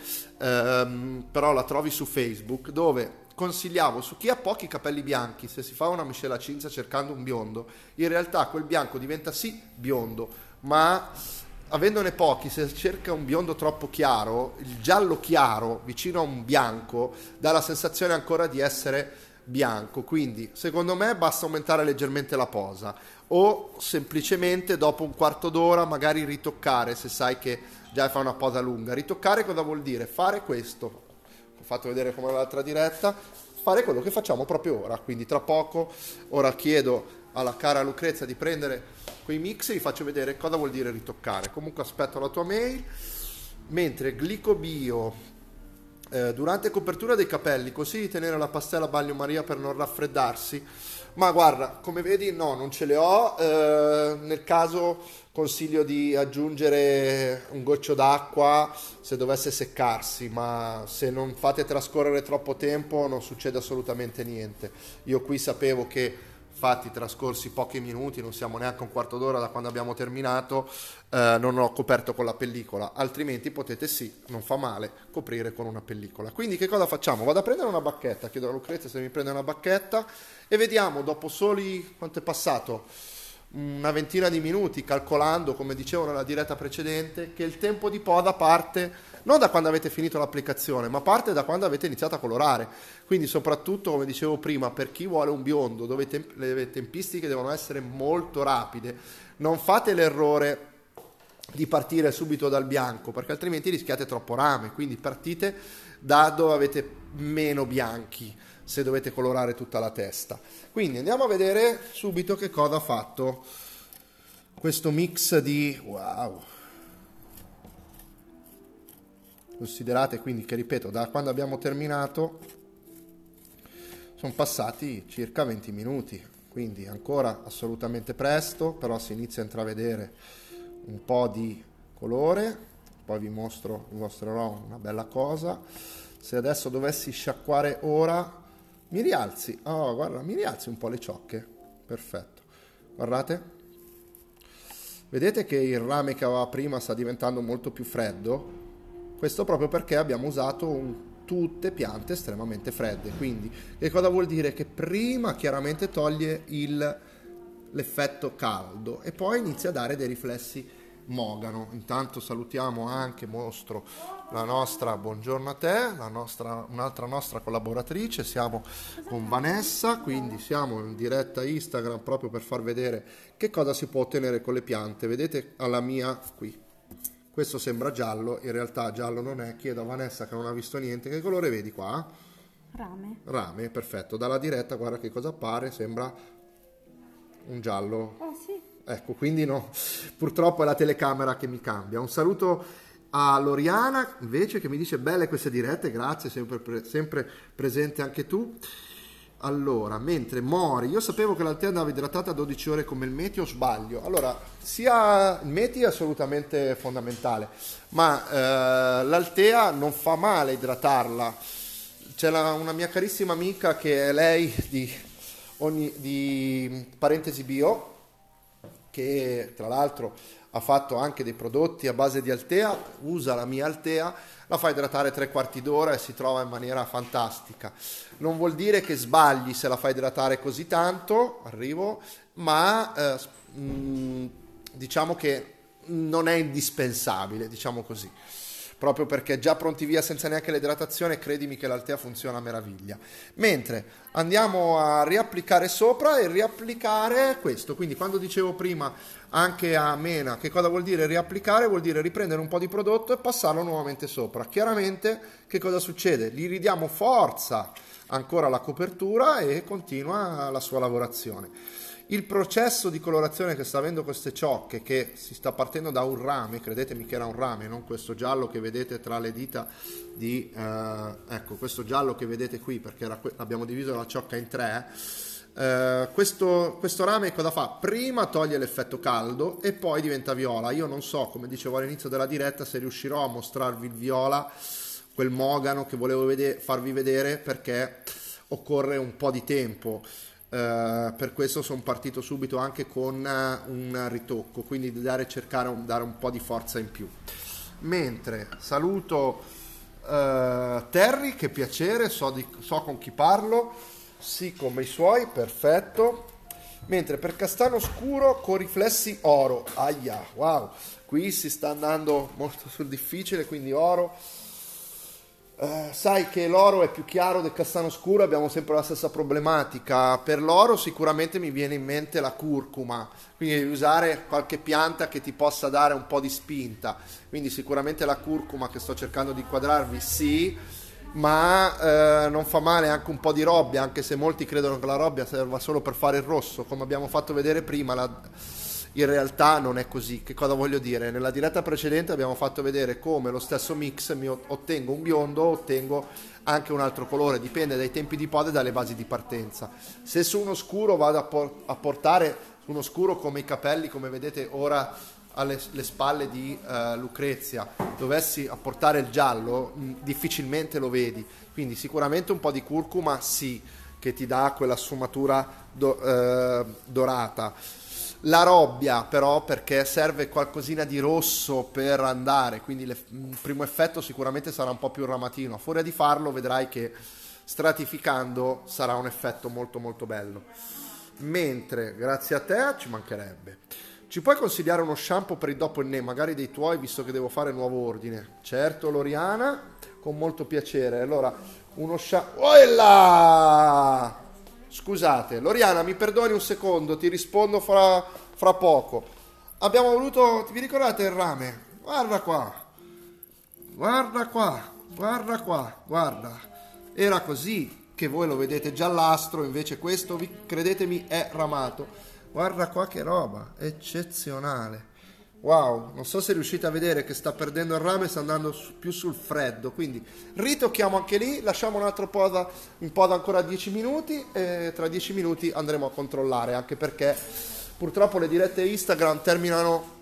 S1: ehm, però la trovi su Facebook, dove consigliavo su chi ha pochi capelli bianchi, se si fa una miscela cinza cercando un biondo, in realtà quel bianco diventa sì biondo, ma avendone pochi, se cerca un biondo troppo chiaro, il giallo chiaro vicino a un bianco dà la sensazione ancora di essere bianco. Quindi secondo me basta aumentare leggermente la posa, o semplicemente dopo un quarto d'ora magari ritoccare, se sai che già fa una posa lunga. Ritoccare cosa vuol dire? Fare questo, ho fatto vedere come l'altra diretta, fare quello che facciamo proprio ora. Quindi tra poco, ora chiedo alla cara Lucrezia di prendere quei mix e vi faccio vedere cosa vuol dire ritoccare. Comunque aspetto la tua mail. Mentre Glicobio, eh, durante copertura dei capelli consigli di tenere la pastella bagnomaria per non raffreddarsi? Ma guarda, come vedi no, non ce le ho, eh, nel caso consiglio di aggiungere un goccio d'acqua se dovesse seccarsi, ma se non fate trascorrere troppo tempo non succede assolutamente niente. Io qui sapevo che fatti trascorsi pochi minuti, non siamo neanche un quarto d'ora da quando abbiamo terminato, eh, non ho coperto con la pellicola, altrimenti potete sì, non fa male, coprire con una pellicola. Quindi che cosa facciamo? Vado a prendere una bacchetta, chiedo a Lucrezia se mi prende una bacchetta e vediamo dopo soli, quanto è passato? Una ventina di minuti, calcolando, come dicevo nella diretta precedente, che il tempo di poda parte non da quando avete finito l'applicazione, ma parte da quando avete iniziato a colorare. Quindi soprattutto, come dicevo prima, per chi vuole un biondo dove temp- le tempistiche devono essere molto rapide, non fate l'errore di partire subito dal bianco, perché altrimenti rischiate troppo rame. Quindi partite da dove avete meno bianchi, se dovete colorare tutta la testa. Quindi andiamo a vedere subito che cosa ha fatto questo mix di wow. Considerate quindi che, ripeto, da quando abbiamo terminato sono passati circa venti minuti, quindi ancora assolutamente presto, però si inizia a intravedere un po' di colore. Poi vi mostro, vi mostrerò una bella cosa. Se adesso dovessi sciacquare ora, mi rialzi, oh guarda, mi rialzi un po' le ciocche, perfetto, guardate, vedete che il rame che aveva prima sta diventando molto più freddo. Questo proprio perché abbiamo usato un, tutte piante estremamente fredde. Quindi che cosa vuol dire? Che prima chiaramente toglie il, l'effetto caldo e poi inizia a dare dei riflessi mogano. Intanto salutiamo anche, mostro la nostra, buongiorno a te, la nostra, un'altra nostra collaboratrice, siamo con Vanessa, quindi siamo in diretta Instagram proprio per far vedere che cosa si può ottenere con le piante. Vedete alla mia qui, questo sembra giallo, in realtà giallo non è. Chiedo a Vanessa che non ha visto niente, che colore vedi qua?
S2: Rame.
S1: Rame, perfetto. Dalla diretta guarda che cosa appare, sembra un giallo.
S2: Oh sì.
S1: Ecco, quindi no, purtroppo è la telecamera che mi cambia. Un saluto a Loriana invece che mi dice belle queste dirette, grazie, sempre, pre- sempre presente anche tu. Allora, mentre Mori, io sapevo che l'Altea andava idratata a dodici ore come il Meti, o sbaglio? Allora, sia il Meti è assolutamente fondamentale, ma eh, l'Altea non fa male idratarla. C'è la, una mia carissima amica che è lei di, ogni, di Parentesi Bio, che tra l'altro ha fatto anche dei prodotti a base di Altea, usa la mia Altea, la fa idratare tre quarti d'ora e si trova in maniera fantastica. Non vuol dire che sbagli se la fa idratare così tanto, arrivo, ma eh, mh, diciamo che non è indispensabile, diciamo così. Proprio perché già pronti via senza neanche l'idratazione, credimi che l'Altea funziona a meraviglia. Mentre andiamo a riapplicare sopra e riapplicare questo. Quindi quando dicevo prima anche a Mena che cosa vuol dire riapplicare, vuol dire riprendere un po' di prodotto e passarlo nuovamente sopra. Chiaramente che cosa succede? Gli ridiamo forza ancora alla copertura e continua la sua lavorazione. Il processo di colorazione che sta avendo queste ciocche, che si sta partendo da un rame, credetemi che era un rame, non questo giallo che vedete tra le dita di, eh, ecco, questo giallo che vedete qui, perché era que- abbiamo diviso la ciocca in tre, eh, questo, questo rame cosa fa? Prima toglie l'effetto caldo e poi diventa viola. Io non so, come dicevo all'inizio della diretta, se riuscirò a mostrarvi il viola quel mogano che volevo vede- farvi vedere, perché occorre un po' di tempo. Uh, per questo sono partito subito anche con uh, un ritocco, quindi di dare, cercare un, dare un po' di forza in più. Mentre saluto uh, Terry, che piacere, so, di, so con chi parlo, sì, come i suoi, perfetto. Mentre per castano scuro con riflessi oro, aia, wow, qui si sta andando molto sul difficile, quindi oro. Uh, sai che l'oro è più chiaro del castano scuro, abbiamo sempre la stessa problematica. Per l'oro sicuramente mi viene in mente la curcuma, quindi devi usare qualche pianta che ti possa dare un po' di spinta, quindi sicuramente la curcuma che sto cercando di inquadrarvi, sì, ma uh, non fa male anche un po' di robbia, anche se molti credono che la robbia serva solo per fare il rosso, come abbiamo fatto vedere prima. La... in realtà non è così. Che cosa voglio dire? Nella diretta precedente abbiamo fatto vedere come lo stesso mix mi ottengo un biondo, ottengo anche un altro colore, dipende dai tempi di poda e dalle basi di partenza. Se su uno scuro vado a, por- a portare su uno scuro come i capelli, come vedete ora alle le spalle di uh, Lucrezia, dovessi apportare il giallo, mh, difficilmente lo vedi, quindi sicuramente un po' di curcuma sì, che ti dà quella sfumatura do- uh, dorata. La robbia però, perché serve qualcosina di rosso per andare, quindi le, il primo effetto sicuramente sarà un po' più ramatino. A furia di farlo vedrai che stratificando sarà un effetto molto molto bello. Mentre, grazie a te, ci mancherebbe. Ci puoi consigliare uno shampoo per il dopo il ne, magari dei tuoi, visto che devo fare nuovo ordine? Certo, Loriana, con molto piacere. Allora, uno shampoo... Oh là! Scusate, Loriana, mi perdoni un secondo, ti rispondo fra, fra poco. Abbiamo voluto, vi ricordate il rame? Guarda qua, guarda qua, guarda qua, guarda. Era così che voi lo vedete giallastro, invece questo, vi, credetemi, è ramato. Guarda qua che roba, eccezionale. Wow, non so se riuscite a vedere che sta perdendo il rame, sta andando su, più sul freddo, quindi ritocchiamo anche lì, lasciamo un altro poda, un poda ancora dieci minuti e tra dieci minuti andremo a controllare, anche perché purtroppo le dirette Instagram terminano,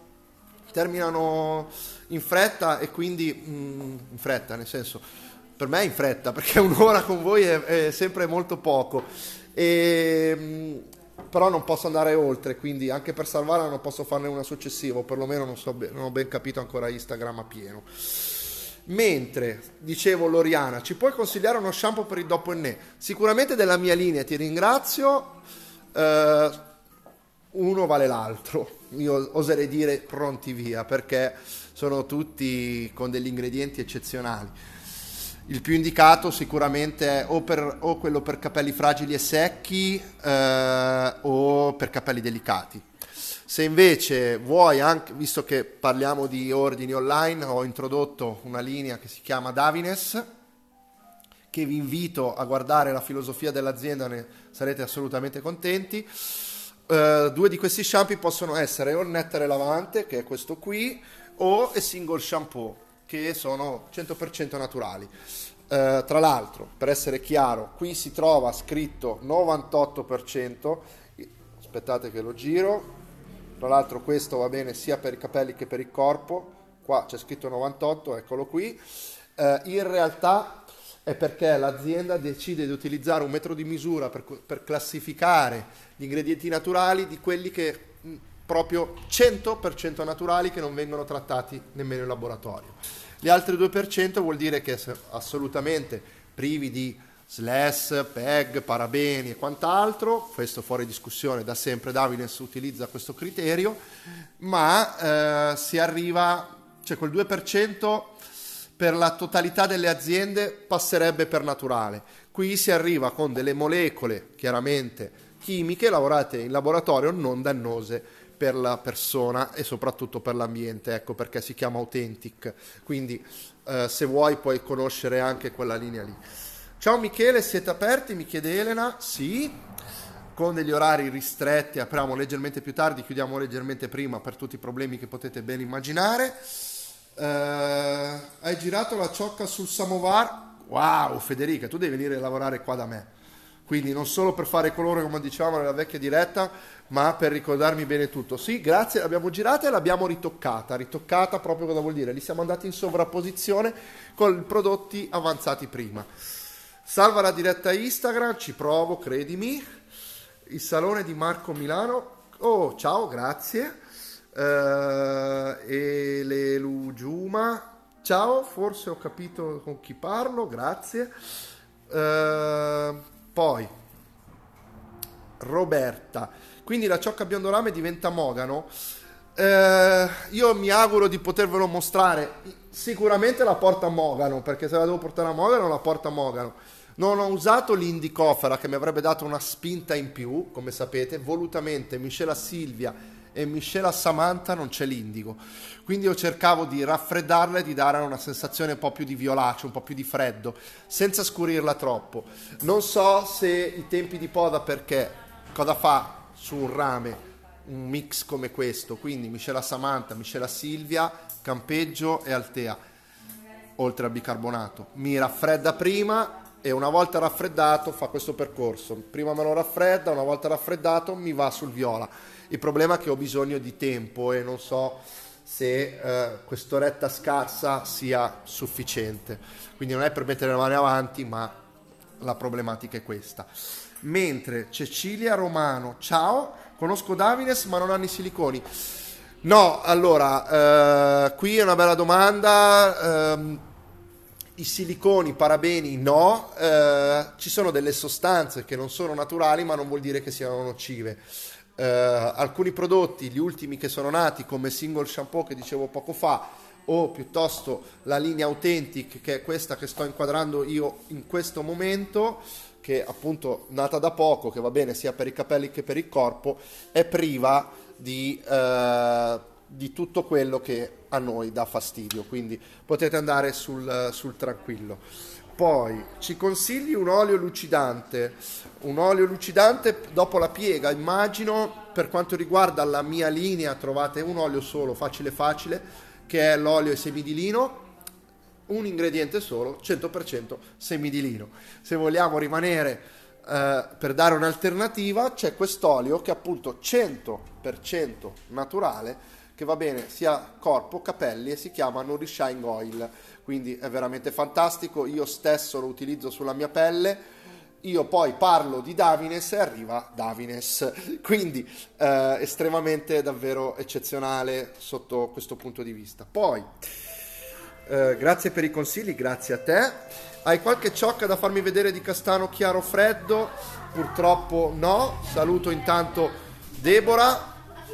S1: terminano in fretta e quindi mm, in fretta, nel senso, per me è in fretta perché un'ora con voi è, è sempre molto poco e... Mm, però non posso andare oltre, quindi anche per salvarla non posso farne una successiva, o perlomeno non, so ben, non ho ben capito ancora Instagram a pieno. Mentre, dicevo, Loriana, ci puoi consigliare uno shampoo per il dopo il ne? Sicuramente della mia linea, ti ringrazio, eh, uno vale l'altro, io oserei dire pronti via, perché sono tutti con degli ingredienti eccezionali. Il più indicato sicuramente è o, per, o quello per capelli fragili e secchi eh, o per capelli delicati. Se invece vuoi, anche, visto che parliamo di ordini online, ho introdotto una linea che si chiama Davines, che vi invito a guardare la filosofia dell'azienda, ne sarete assolutamente contenti. Uh, due di questi shampoo possono essere o il nettare lavante, che è questo qui, o il single shampoo, che sono cento per cento naturali. Uh, tra l'altro, per essere chiaro, qui si trova scritto novantotto per cento, aspettate che lo giro, tra l'altro questo va bene sia per i capelli che per il corpo, qua c'è scritto novantotto, eccolo qui. Uh, in realtà è perché l'azienda decide di utilizzare un metro di misura per, per classificare gli ingredienti naturali di quelli che mh, proprio cento per cento naturali, che non vengono trattati nemmeno in laboratorio. Gli altri due per cento vuol dire che assolutamente privi di S L E S, P E G, parabeni e quant'altro, questo fuori discussione, da sempre Davines utilizza questo criterio, ma eh, si arriva, cioè quel due per cento per la totalità delle aziende passerebbe per naturale. Qui si arriva con delle molecole chiaramente chimiche lavorate in laboratorio, non dannose per la persona e soprattutto per l'ambiente, ecco perché si chiama Authentic, quindi eh, se vuoi puoi conoscere anche quella linea lì. Ciao Michele, siete aperti? Mi chiede Elena. Sì, con degli orari ristretti, apriamo leggermente più tardi, chiudiamo leggermente prima per tutti i problemi che potete ben immaginare. Uh, hai girato la ciocca sul samovar? Wow, Federica, tu devi venire a lavorare qua da me. quindi non solo per fare colore come dicevamo nella vecchia diretta, ma per ricordarmi bene tutto. Sì, grazie, l'abbiamo girata e l'abbiamo ritoccata. Ritoccata proprio cosa vuol dire? Li siamo andati in sovrapposizione con i prodotti avanzati prima. Salva la diretta Instagram, ci provo, credimi. Il salone di Marco Milano. Oh, ciao, grazie. Uh, e le Lugiuma. Ciao, forse ho capito con chi parlo, grazie. Uh, poi Roberta, quindi la ciocca biondorame diventa mogano. Uh, io mi auguro di potervelo mostrare. Sicuramente la porta a mogano, perché se la devo portare a mogano la porta a mogano. Non ho usato l'indicofera che mi avrebbe dato una spinta in più, come sapete, volutamente miscela Silvia e miscela Samantha non c'è l'indigo, quindi io cercavo di raffreddarla e di dare una sensazione un po' più di violaceo, un po' più di freddo, senza scurirla troppo. Non so se i tempi di poda, perché cosa fa su un rame un mix come questo, quindi miscela Samantha, miscela Silvia, campeggio e altea, oltre al bicarbonato, mi raffredda prima e una volta raffreddato fa questo percorso, prima me lo raffredda, una volta raffreddato mi va sul viola. Il problema è che ho bisogno di tempo e non so se eh, quest'oretta scarsa sia sufficiente, quindi non è per mettere le mani avanti, ma la problematica è questa. Mentre Cecilia Romano, ciao, conosco Davines ma non hanno i siliconi. No, allora, eh, qui è una bella domanda. ehm, I siliconi, parabeni, no, eh, ci sono delle sostanze che non sono naturali, ma non vuol dire che siano nocive. Eh, alcuni prodotti, gli ultimi che sono nati, come Single Shampoo che dicevo poco fa, o piuttosto la linea Authentic, che è questa che sto inquadrando io in questo momento, che appunto nata da poco, che va bene sia per i capelli che per il corpo, è priva di... Eh, di tutto quello che a noi dà fastidio, quindi potete andare sul, sul tranquillo. Poi ci consigli un olio lucidante, un olio lucidante dopo la piega, immagino. Per quanto riguarda la mia linea trovate un olio solo, facile facile, che è l'olio semi di lino, un ingrediente solo, cento per cento semi di lino. Se vogliamo rimanere eh, per dare un'alternativa, c'è quest'olio che è appunto cento per cento naturale, che va bene sia corpo, capelli, e si chiama Nourishing Oil, quindi è veramente fantastico. Io stesso lo utilizzo sulla mia pelle. Io poi parlo di Davines e arriva Davines, quindi eh, estremamente davvero eccezionale sotto questo punto di vista. Poi eh, grazie per i consigli, grazie a te. Hai qualche ciocca da farmi vedere di castano chiaro freddo? Purtroppo no. Saluto intanto Deborah.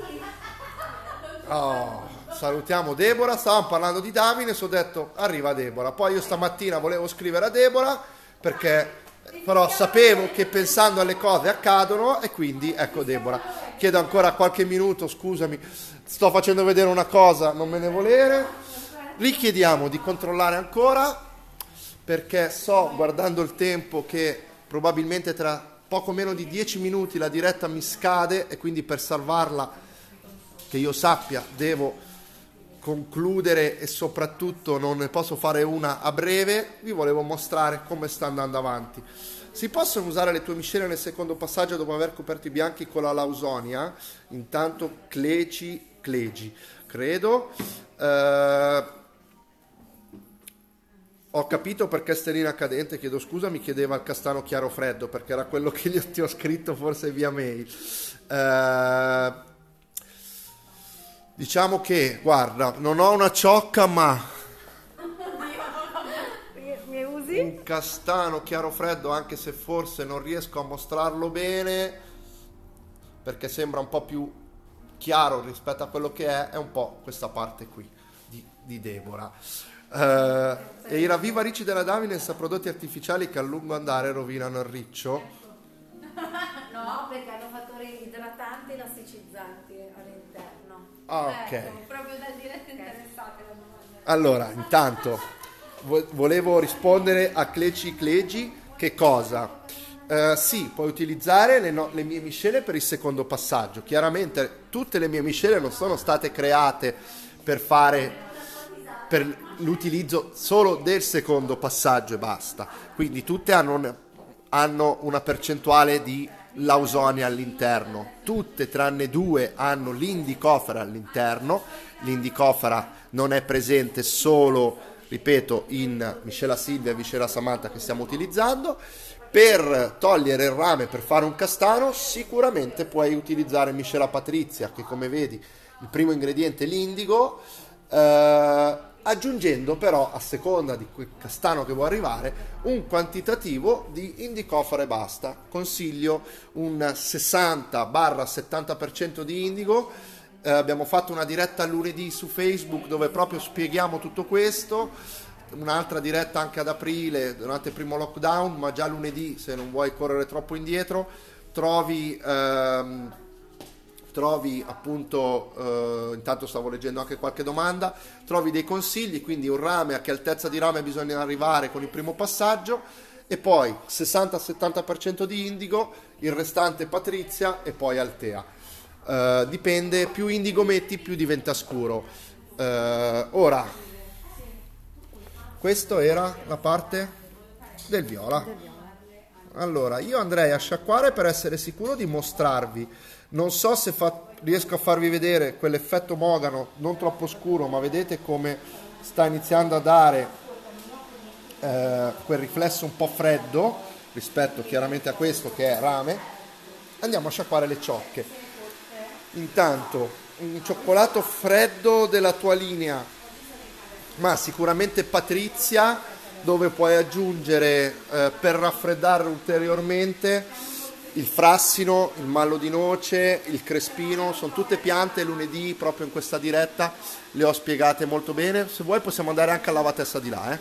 S1: Oh, salutiamo Deborah. Stavamo parlando di Davines, ho detto arriva Deborah. Poi io stamattina volevo scrivere a Deborah, perché però sapevo che pensando alle cose accadono, e quindi ecco Deborah. Chiedo ancora qualche minuto, scusami, sto facendo vedere una cosa, non me ne volere. Richiediamo di controllare ancora, perché so, guardando il tempo, che probabilmente tra poco meno di dieci minuti la diretta mi scade, e quindi per salvarla, che io sappia, devo concludere, e soprattutto non ne posso fare una a breve. Vi volevo mostrare come sta andando avanti. Si possono usare le tue miscele nel secondo passaggio dopo aver coperto i bianchi con la Lausonia? Intanto cleci, clegi, credo. Eh, ho capito perché sterina cadente, chiedo scusa, mi chiedeva il castano chiaro freddo, perché era quello che gli, ti ho scritto forse via mail. Eh, Diciamo che, guarda, non ho una ciocca, ma
S2: mi usi?
S1: Un castano chiaro freddo, anche se forse non riesco a mostrarlo bene, perché sembra un po' più chiaro rispetto a quello che è, è un po' questa parte qui di, di Deborah. Uh, e i ravviva ricci della Davines a prodotti artificiali che a lungo andare rovinano il riccio?
S2: No, perché hanno fattori idratanti e elasticizzanti all'interno.
S1: Ah, ok.
S3: Ecco, proprio da dirette interessate la domanda.
S1: Allora, intanto vo- volevo rispondere a Cleci Clegi. Che cosa? Uh, sì, puoi utilizzare le, no- le mie miscele per il secondo passaggio. Chiaramente tutte le mie miscele non sono state create per fare per l'utilizzo solo del secondo passaggio e basta. Quindi tutte hanno un hanno una percentuale di Lawsonia all'interno. Tutte tranne due hanno l'indicofera all'interno. L'indicofera non è presente solo, ripeto, in miscela Silvia e miscela Samantha che stiamo utilizzando. Per togliere il rame, per fare un castano, sicuramente puoi utilizzare miscela Patrizia, che come vedi il primo ingrediente è l'indigo, eh, aggiungendo però, a seconda di quel castano che vuoi arrivare, un quantitativo di indicofera e basta. Consiglio un sessanta settanta per cento di indigo. Eh, abbiamo fatto una diretta lunedì su Facebook dove proprio spieghiamo tutto questo. Un'altra diretta anche ad aprile durante il primo lockdown, ma già lunedì, se non vuoi correre troppo indietro, trovi ehm, trovi appunto eh, intanto stavo leggendo anche qualche domanda, trovi dei consigli, quindi un rame, a che altezza di rame bisogna arrivare con il primo passaggio, e poi sessanta settanta per cento di indigo, il restante Patrizia e poi Altea. Eh, dipende, più indigo metti più diventa scuro. Eh, ora questa era la parte del viola. Allora, io andrei a sciacquare per essere sicuro di mostrarvi. Non so se fa, riesco a farvi vedere quell'effetto mogano, non troppo scuro, ma vedete come sta iniziando a dare eh, quel riflesso un po' freddo rispetto chiaramente a questo che è rame. Andiamo a sciacquare le ciocche. Intanto, un cioccolato freddo della tua linea, ma sicuramente Patrizia, dove puoi aggiungere eh, per raffreddare ulteriormente il frassino, il mallo di noce, il crespino. Sono tutte piante, lunedì proprio in questa diretta le ho spiegate molto bene. Se vuoi possiamo andare anche alla lavatessa di là, eh?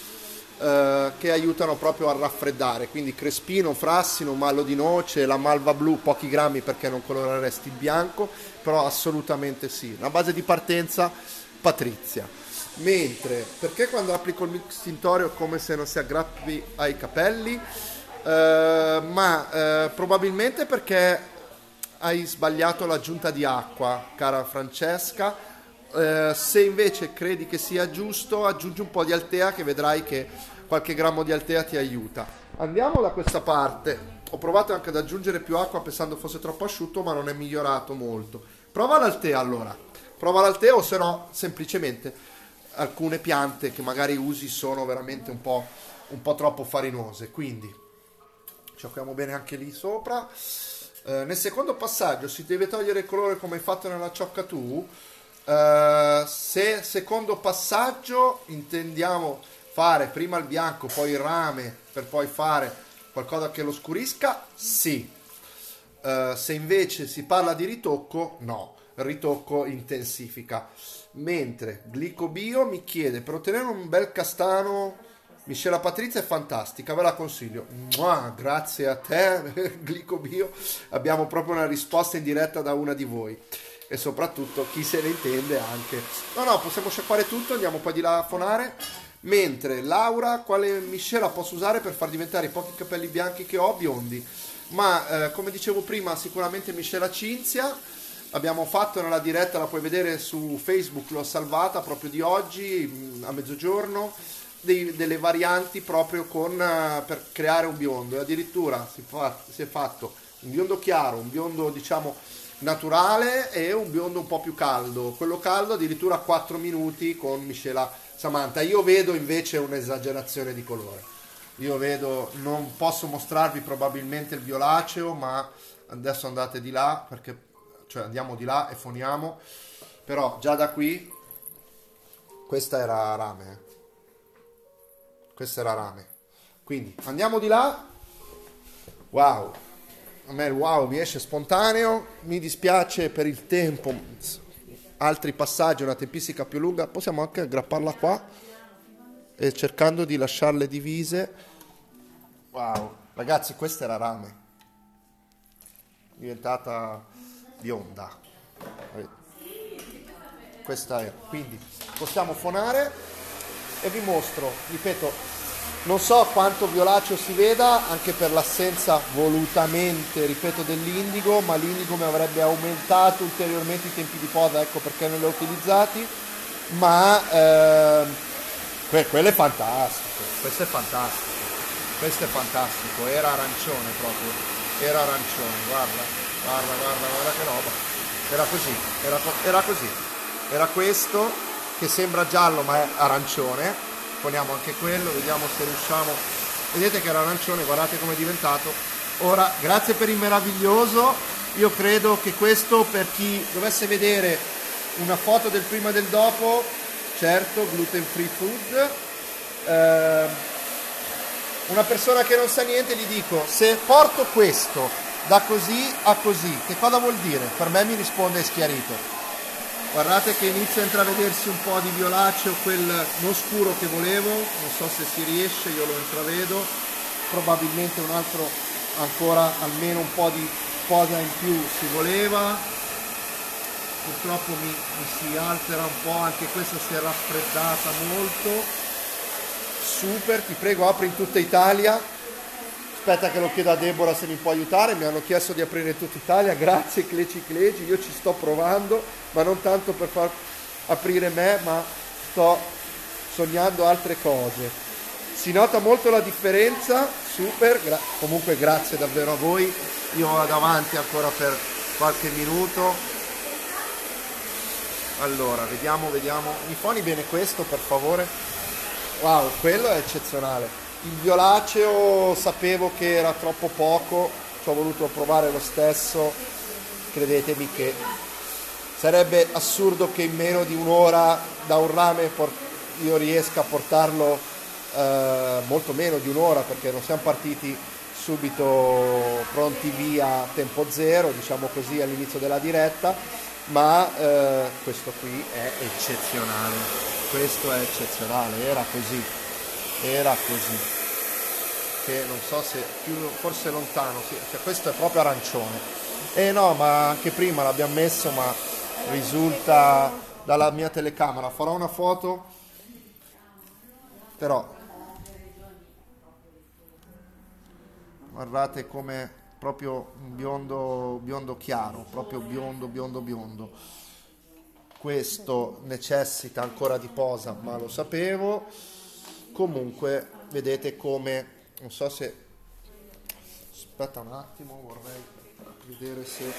S1: Eh, che aiutano proprio a raffreddare, quindi crespino, frassino, mallo di noce, la malva blu, pochi grammi perché non coloreresti il bianco, però assolutamente sì. La base di partenza Patrizia. Mentre, perché quando applico il mix tintorio è come se non si aggrappi ai capelli? Eh, ma eh, probabilmente perché hai sbagliato l'aggiunta di acqua, cara Francesca. Eh, se invece credi che sia giusto, aggiungi un po' di Altea, che vedrai che qualche grammo di Altea ti aiuta. Andiamo da questa parte. Ho provato anche ad aggiungere più acqua pensando fosse troppo asciutto, ma non è migliorato molto. Prova l'Altea allora. Prova l'Altea, o se no semplicemente alcune piante che magari usi sono veramente un po', un po' troppo farinose, quindi sciacquiamo bene anche lì sopra. Eh, nel secondo passaggio si deve togliere il colore come hai fatto nella ciocca tu. Eh, se secondo passaggio intendiamo fare prima il bianco, poi il rame, per poi fare qualcosa che lo scurisca, sì. Eh, se invece si parla di ritocco, no, il ritocco intensifica. Mentre Glicobio mi chiede, per ottenere un bel castano, miscela Patrizia è fantastica, ve la consiglio. Mua, grazie a te Glicobio, abbiamo proprio una risposta in diretta da una di voi, e soprattutto chi se ne intende anche. No no, possiamo sciacquare tutto, andiamo poi di là a fonare. Mentre Laura, quale miscela posso usare per far diventare i pochi capelli bianchi che ho biondi? Ma eh, come dicevo prima, sicuramente miscela Cinzia. Abbiamo fatto nella diretta, la puoi vedere su Facebook, l'ho salvata proprio di oggi a mezzogiorno, dei, delle varianti proprio con, uh, per creare un biondo, e addirittura si, fa, si è fatto un biondo chiaro, un biondo diciamo naturale e un biondo un po' più caldo. Quello caldo addirittura quattro minuti con miscela Samantha. Io vedo invece un'esagerazione di colore, io vedo, non posso mostrarvi probabilmente il violaceo, ma adesso andate di là, perché cioè andiamo di là e foniamo, però già da qui questa era rame, eh. questa era rame, quindi andiamo di là. Wow, a me il wow mi esce spontaneo, mi dispiace per il tempo, altri passaggi, una tempistica più lunga, possiamo anche aggrapparla qua e cercando di lasciarle divise. Wow, ragazzi, questa era rame, diventata bionda, questa è, quindi possiamo fonare e vi mostro, ripeto, non so quanto violaceo si veda anche per l'assenza volutamente, ripeto, dell'indigo, ma l'indigo mi avrebbe aumentato ulteriormente i tempi di posa, ecco perché non li ho utilizzati, ma eh, que- quello è fantastico, questo è fantastico, questo è fantastico, era arancione proprio, era arancione, guarda, guarda, guarda, guarda che roba, era così, era, era così, era questo che sembra giallo ma è arancione, poniamo anche quello, vediamo se riusciamo, vedete che era arancione, guardate come è diventato. Ora, grazie per il meraviglioso, io credo che questo, per chi dovesse vedere una foto del prima e del dopo, certo, gluten free food, eh, una persona che non sa niente gli dico, se porto questo da così a così, che cosa vuol dire? Per me mi risponde schiarito. Guardate che inizia a intravedersi un po' di violaceo, quel non scuro che volevo, non so se si riesce, io lo intravedo, probabilmente un altro ancora, almeno un po' di posa in più si voleva, purtroppo mi, mi si altera un po', anche questa si è raffreddata molto. Super, ti prego apri in tutta Italia, aspetta che lo chiedo a Deborah se mi può aiutare, mi hanno chiesto di aprire in tutta Italia, grazie Cleci Cleci, io ci sto provando, ma non tanto per far aprire me, ma sto sognando altre cose. Si nota molto la differenza, super, gra- comunque grazie davvero a voi, io vado avanti ancora per qualche minuto. Allora, vediamo, vediamo, mi foni bene questo per favore? Wow, quello è eccezionale. Il violaceo sapevo che era troppo poco, ci ho voluto provare lo stesso, credetemi che sarebbe assurdo che in meno di un'ora da un rame io riesca a portarlo, eh, molto meno di un'ora, perché non siamo partiti subito pronti via a tempo zero, diciamo così, all'inizio della diretta, ma eh, questo qui è eccezionale. Questo è eccezionale, era così, era così, che non so se più, forse lontano, sì, cioè questo è proprio arancione. Eh no, ma anche prima l'abbiamo messo, ma risulta dalla mia telecamera, farò una foto, però guardate come proprio biondo, biondo chiaro, proprio biondo, biondo, biondo. Questo necessita ancora di posa, ma lo sapevo. Comunque vedete come, non so se, aspetta un attimo, vorrei vedere se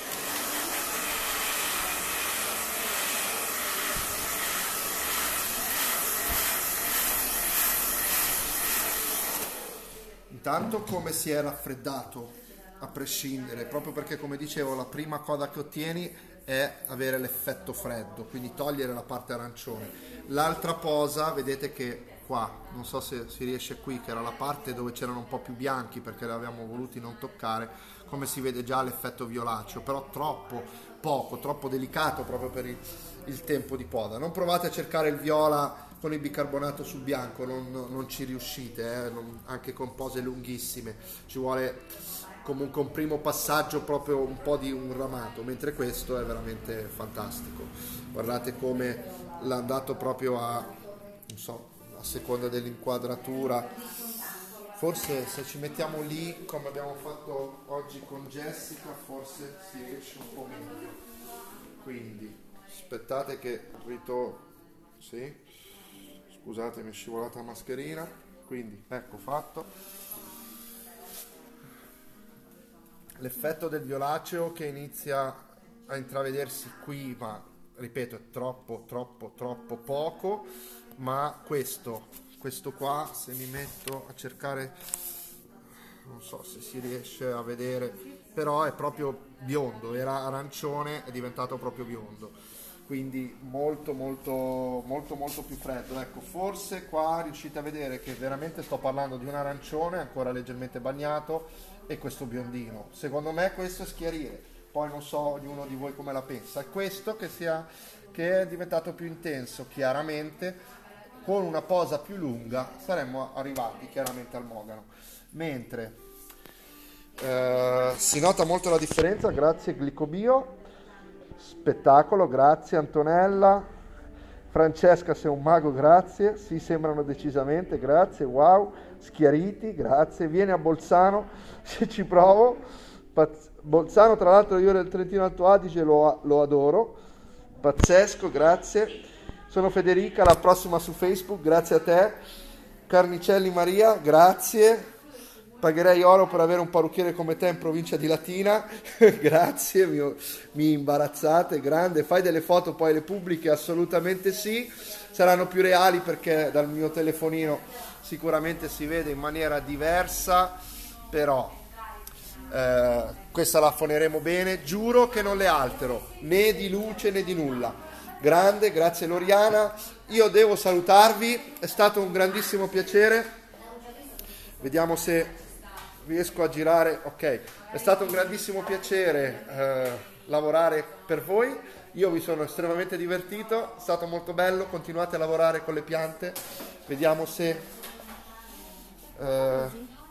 S1: intanto come si è raffreddato, a prescindere, proprio perché come dicevo la prima cosa che ottieni è avere l'effetto freddo, quindi togliere la parte arancione. L'altra posa, vedete che qua, non so se si riesce qui, che era la parte dove c'erano un po' più bianchi perché li avevamo voluti non toccare, come si vede già l'effetto violaceo, però troppo poco, troppo delicato proprio per il, il tempo di posa. Non provate a cercare il viola con il bicarbonato sul bianco, non, non ci riuscite, eh? non, anche con pose lunghissime, ci vuole comunque un primo passaggio, proprio un po' di un ramato, mentre questo è veramente fantastico. Guardate come l'ha andato proprio a, non so, a seconda dell'inquadratura, forse se ci mettiamo lì come abbiamo fatto oggi con Jessica forse si riesce un po' meglio. Quindi aspettate che ritorno, sì, scusate mi è scivolata la mascherina, quindi ecco fatto. L'effetto del violaceo che inizia a intravedersi qui, ma ripeto è troppo troppo troppo poco, ma questo questo qua, se mi metto a cercare, non so se si riesce a vedere, però è proprio biondo, era arancione, è diventato proprio biondo, quindi molto molto molto molto più freddo. Ecco, forse qua riuscite a vedere che veramente sto parlando di un arancione ancora leggermente bagnato e questo biondino. Secondo me questo è schiarire, poi non so ognuno di voi come la pensa. È questo che, sia, che è diventato più intenso, chiaramente con una posa più lunga saremmo arrivati chiaramente al mogano, mentre eh, si nota molto la differenza. Grazie Glicobio, spettacolo, grazie Antonella, Francesca sei un mago, grazie, sì sembrano decisamente, grazie, wow, schiariti, grazie, vieni a Bolzano se ci provo. Pazz- Bolzano tra l'altro io del Trentino Alto Adige lo, lo adoro, pazzesco, grazie. Sono Federica, la prossima su Facebook, grazie a te. Carnicelli Maria, grazie. pagherei oro per avere un parrucchiere come te in provincia di Latina. Grazie, mi, mi imbarazzate, grande. Fai delle foto poi le pubbliche? Assolutamente sì, saranno più reali perché dal mio telefonino sicuramente si vede in maniera diversa, però eh, questa la affoneremo bene, giuro che non le altero, né di luce né di nulla. Grande, grazie Loriana, io devo salutarvi, è stato un grandissimo piacere, vediamo se riesco a girare, ok, è stato un grandissimo piacere eh, lavorare per voi, io vi sono estremamente divertito, è stato molto bello, continuate a lavorare con le piante, vediamo se, eh,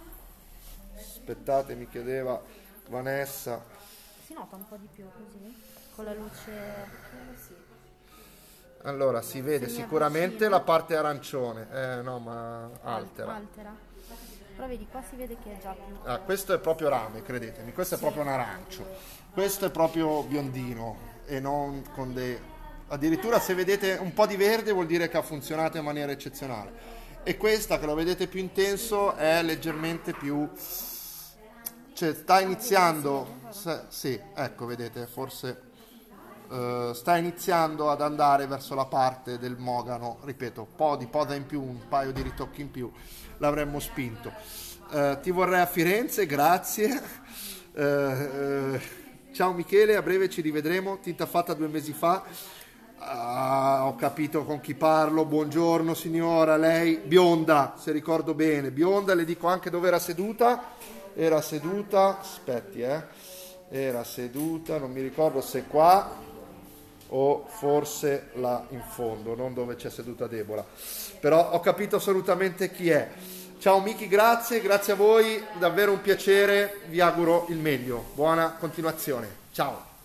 S1: aspettate, mi chiedeva Vanessa.
S4: Si nota un po' di più così, con la luce, eh, sì.
S1: Allora, si vede sicuramente la parte arancione, eh no ma altera.
S4: altera. Però vedi, qua si vede che è già più...
S1: Ah, questo è proprio rame, credetemi, questo è proprio un arancio, questo è proprio biondino e non con dei... Addirittura se vedete un po' di verde vuol dire che ha funzionato in maniera eccezionale. E questa, che lo vedete più intenso, è leggermente più... Cioè, sta iniziando... Se, sì, ecco, vedete, forse... Uh, sta iniziando ad andare verso la parte del mogano, ripeto, un po' di posa in più, un paio di ritocchi in più l'avremmo spinto. Uh, ti vorrei a Firenze, grazie. Uh, uh, ciao Michele, a breve ci rivedremo, tinta fatta due mesi fa. Uh, ho capito con chi parlo, buongiorno signora, lei bionda, se ricordo bene, bionda, le dico anche dove era seduta, era seduta, aspetti eh, era seduta, non mi ricordo se qua o forse là in fondo, non dove c'è seduta Debola, però ho capito assolutamente chi è. Ciao Miki, grazie, grazie a voi, davvero un piacere, vi auguro il meglio, buona continuazione, ciao.